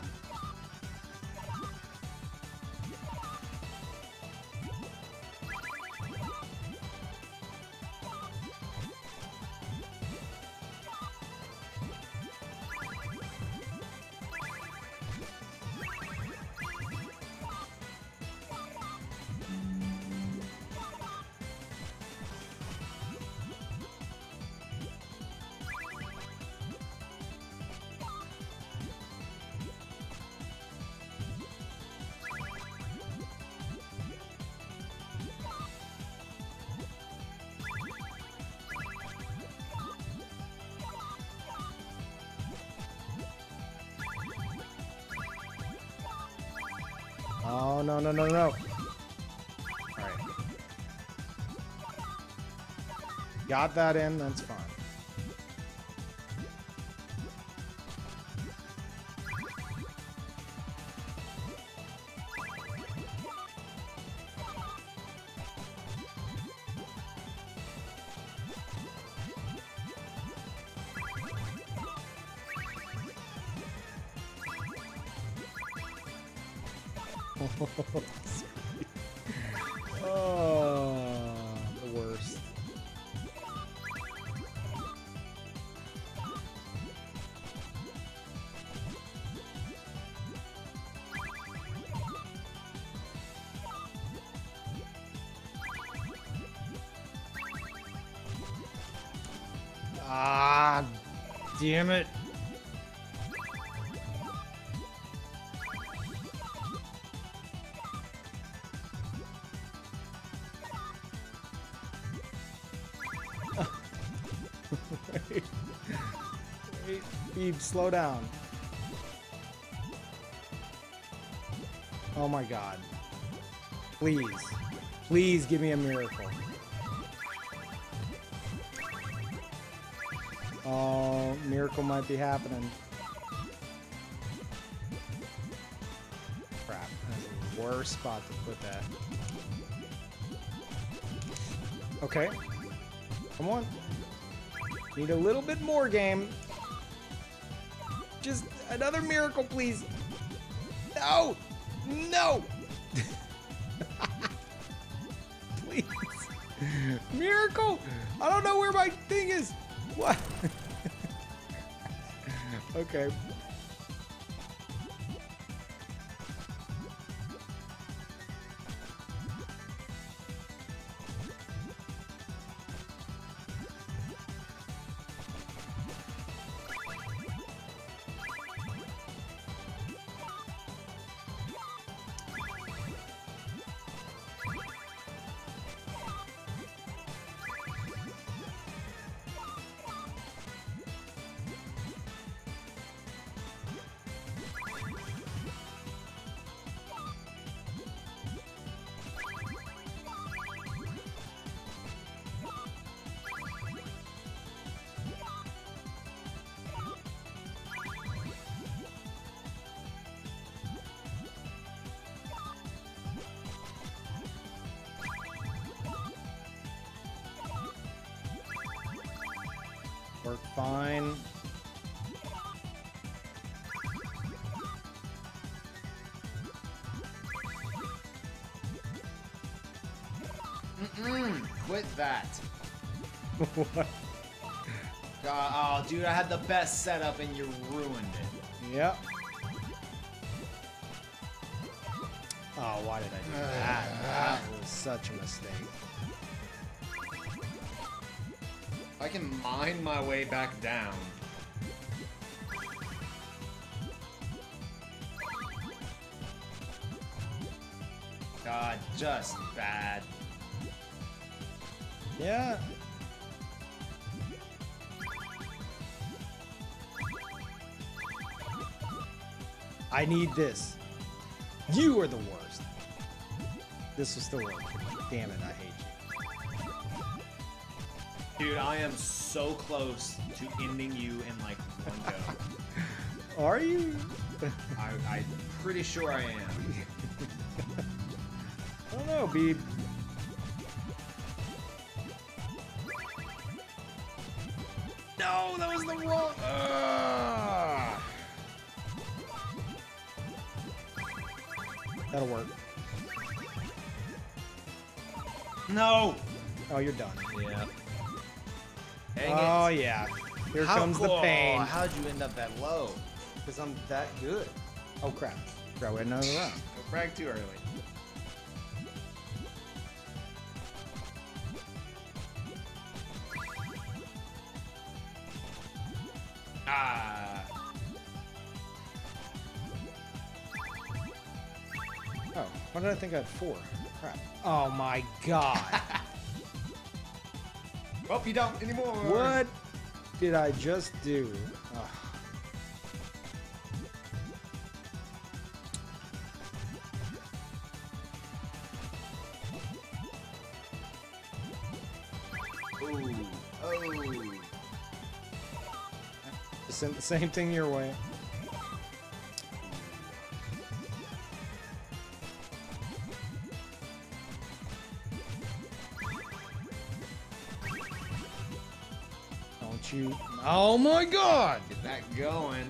Oh, no, no, no, no. Alright. Got that in, that's fine. Oh, the worst. Ah, damn it. Wait. Wait, Phoebe, slow down. Oh my god. Please. Please give me a miracle. Oh, miracle might be happening. Crap. That's the worst spot to put that. Okay. Come on. Need a little bit more, game. Just another miracle, please. No! No! Please. Miracle! I don't know where my thing is. What? Okay. Work fine. Mm, quit that. What? God, oh, dude, I had the best setup and you ruined it. Yep. Oh, why did I do that? That was such a mistake. I can mine my way back down. God, just bad. Yeah. I need this. You are the worst. This will still work. Damn it, I hate you. Dude, I am so close to ending you in like one go. Are you? I, I'm pretty sure I am. I don't know, Beeb. No, that was the wrong. Ugh. That'll work. No! Oh, you're done. Yeah. Dang Oh, it. yeah. Here How comes the cool. pain. How'd you end up that low? Because I'm that good. Oh, crap. Crap, we had another round. Don't brag too early. Ah. Oh, why did I think I had four? Crap. Oh, my God. Well, you don't anymore. What did I just do? Ugh. Ooh. Oh. Just sent the same thing your way. Don't you? Oh my God! Get that going.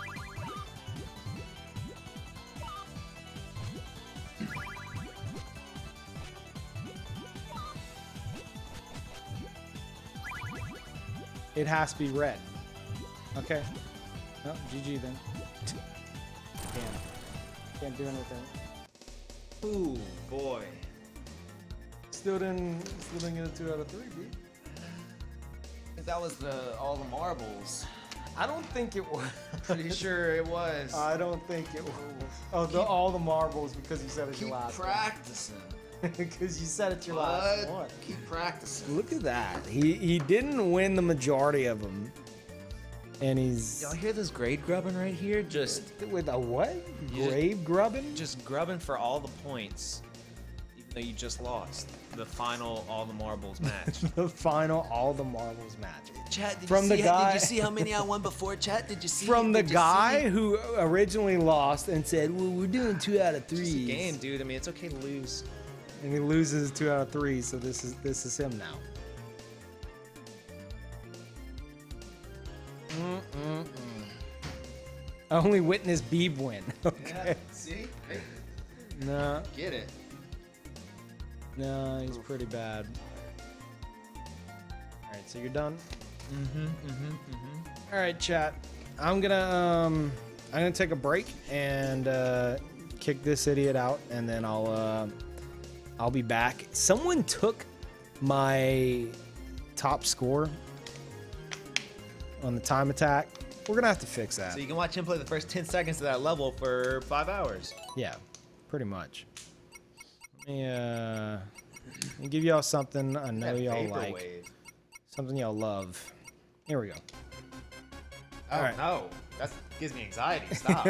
It has to be red. Okay. No, G G then. Damn. Can't do anything. Ooh, boy. Still didn't, still didn't get a two out of three, dude. That was the all the marbles. I don't think it was. Pretty sure it was. I don't think it was. Oh, the, all the marbles because you said it's Keep your last practicing. one. Because you said it's your last Bud, one. keep practicing. Look at that. He he didn't win the majority of them, and he's Y'all hear this grade grubbing right here? Just, with a what? You just- Grave grubbing? just grubbing for all the points, even though you just lost the final all the marbles match. The final all the marbles match. Chat, did From you the see, guy- Did you see how many I won before? Chat, did you see? From the did you guy see? who originally lost and said, "Well, we're doing two out of It's just a three." game, dude. I mean, it's okay to lose. And he loses two out of three, so this is this is him now. Mm-mm-mm. I only witnessed Beeb win. Okay. Yeah, see? Hey, No, get it. no, he's pretty bad. All right, so you're done. Mm-hmm, mm-hmm, mm-hmm. All right, chat. I'm gonna um, I'm gonna take a break and uh, kick this idiot out, and then I'll uh, I'll be back. Someone took my top score on the time attack. We're gonna have to fix that. So you can watch him play the first ten seconds of that level for five hours. Yeah, pretty much. Let me, uh, let me give y'all something I know That y'all like. vaporwave. Something y'all love. Here we go. Oh, All right. no. That gives me anxiety. Stop.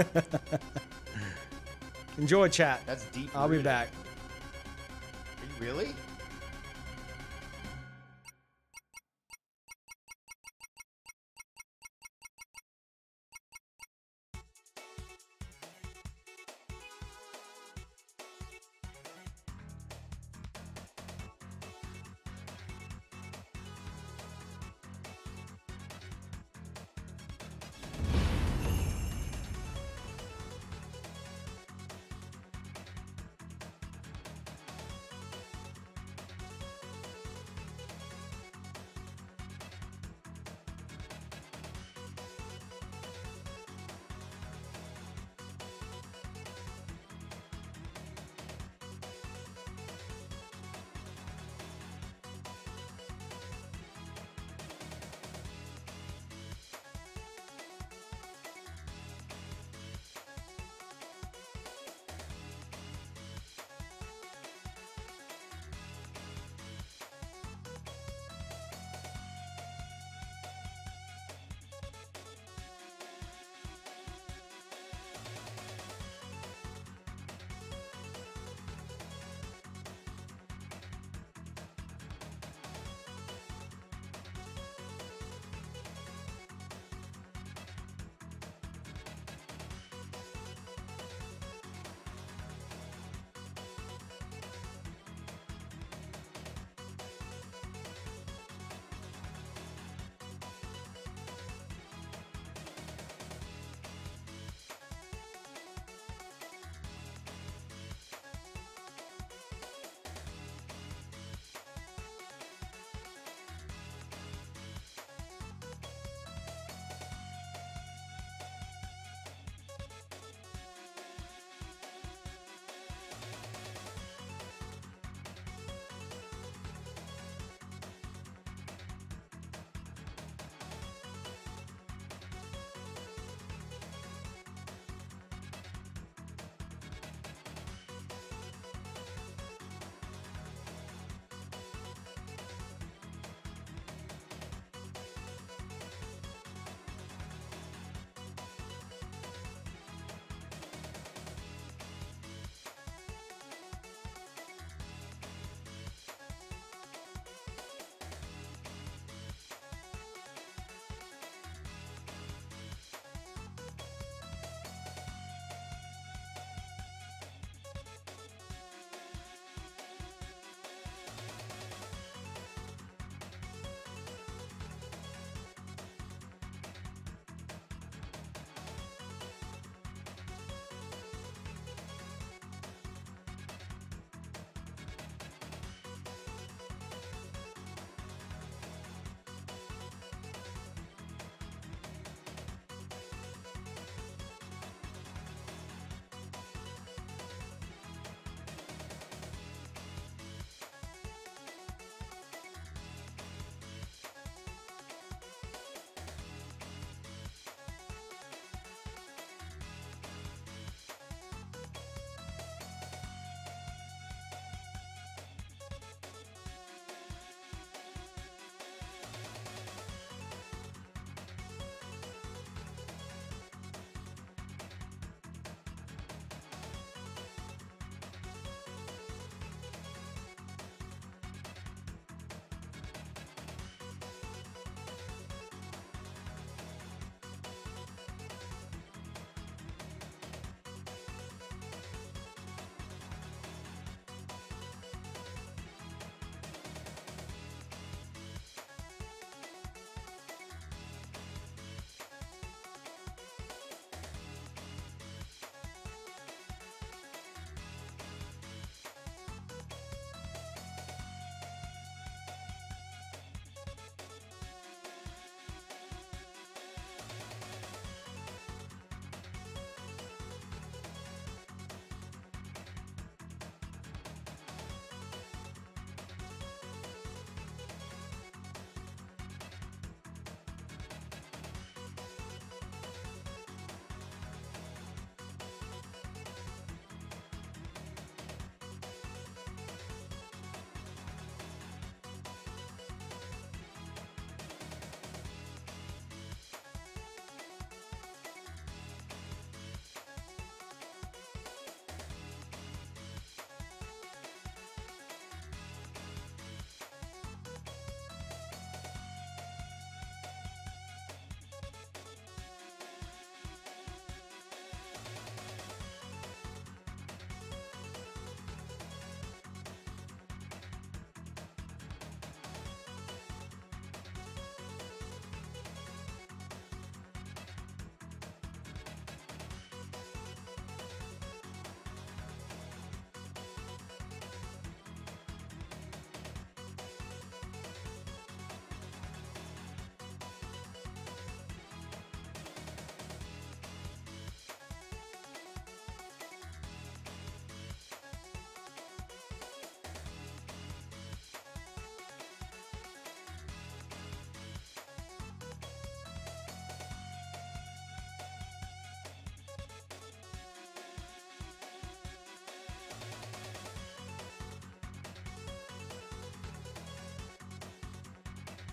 Enjoy, chat. That's deep. I'll be rooted. back. Are you really?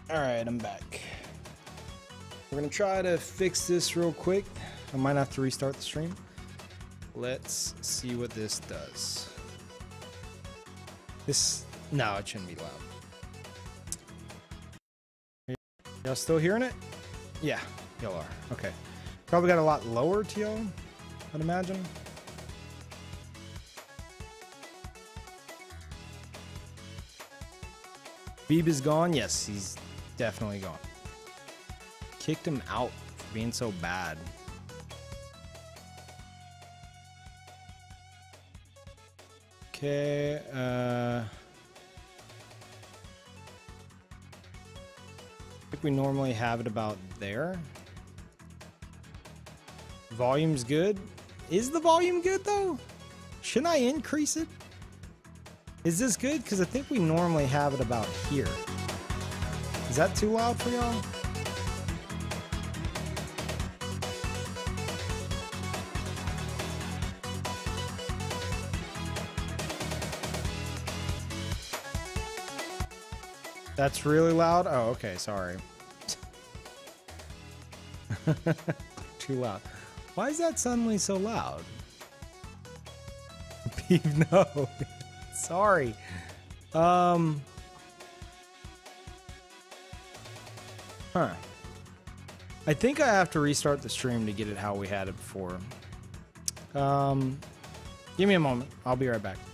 Alright, I'm back. We're gonna try to fix this real quick. I might have to restart the stream. Let's see what this does. This, no, it shouldn't be loud. Y'all still hearing it? Yeah, y'all are. Okay. Probably got a lot lower to y'all, I'd imagine. Beeb is gone? Yes, he's definitely gone. Kicked him out for being so bad. Okay, uh... I think we normally have it about there. Volume's good. Is the volume good though? Shouldn't I increase it? Is this good? Because I think we normally have it about here. Is that too loud for y'all? That's really loud? Oh, okay, sorry. Too loud. Why is that suddenly so loud? Peeve, no. Sorry. Um. Huh. I think I have to restart the stream to get it how we had it before. Um. Give me a moment. I'll be right back.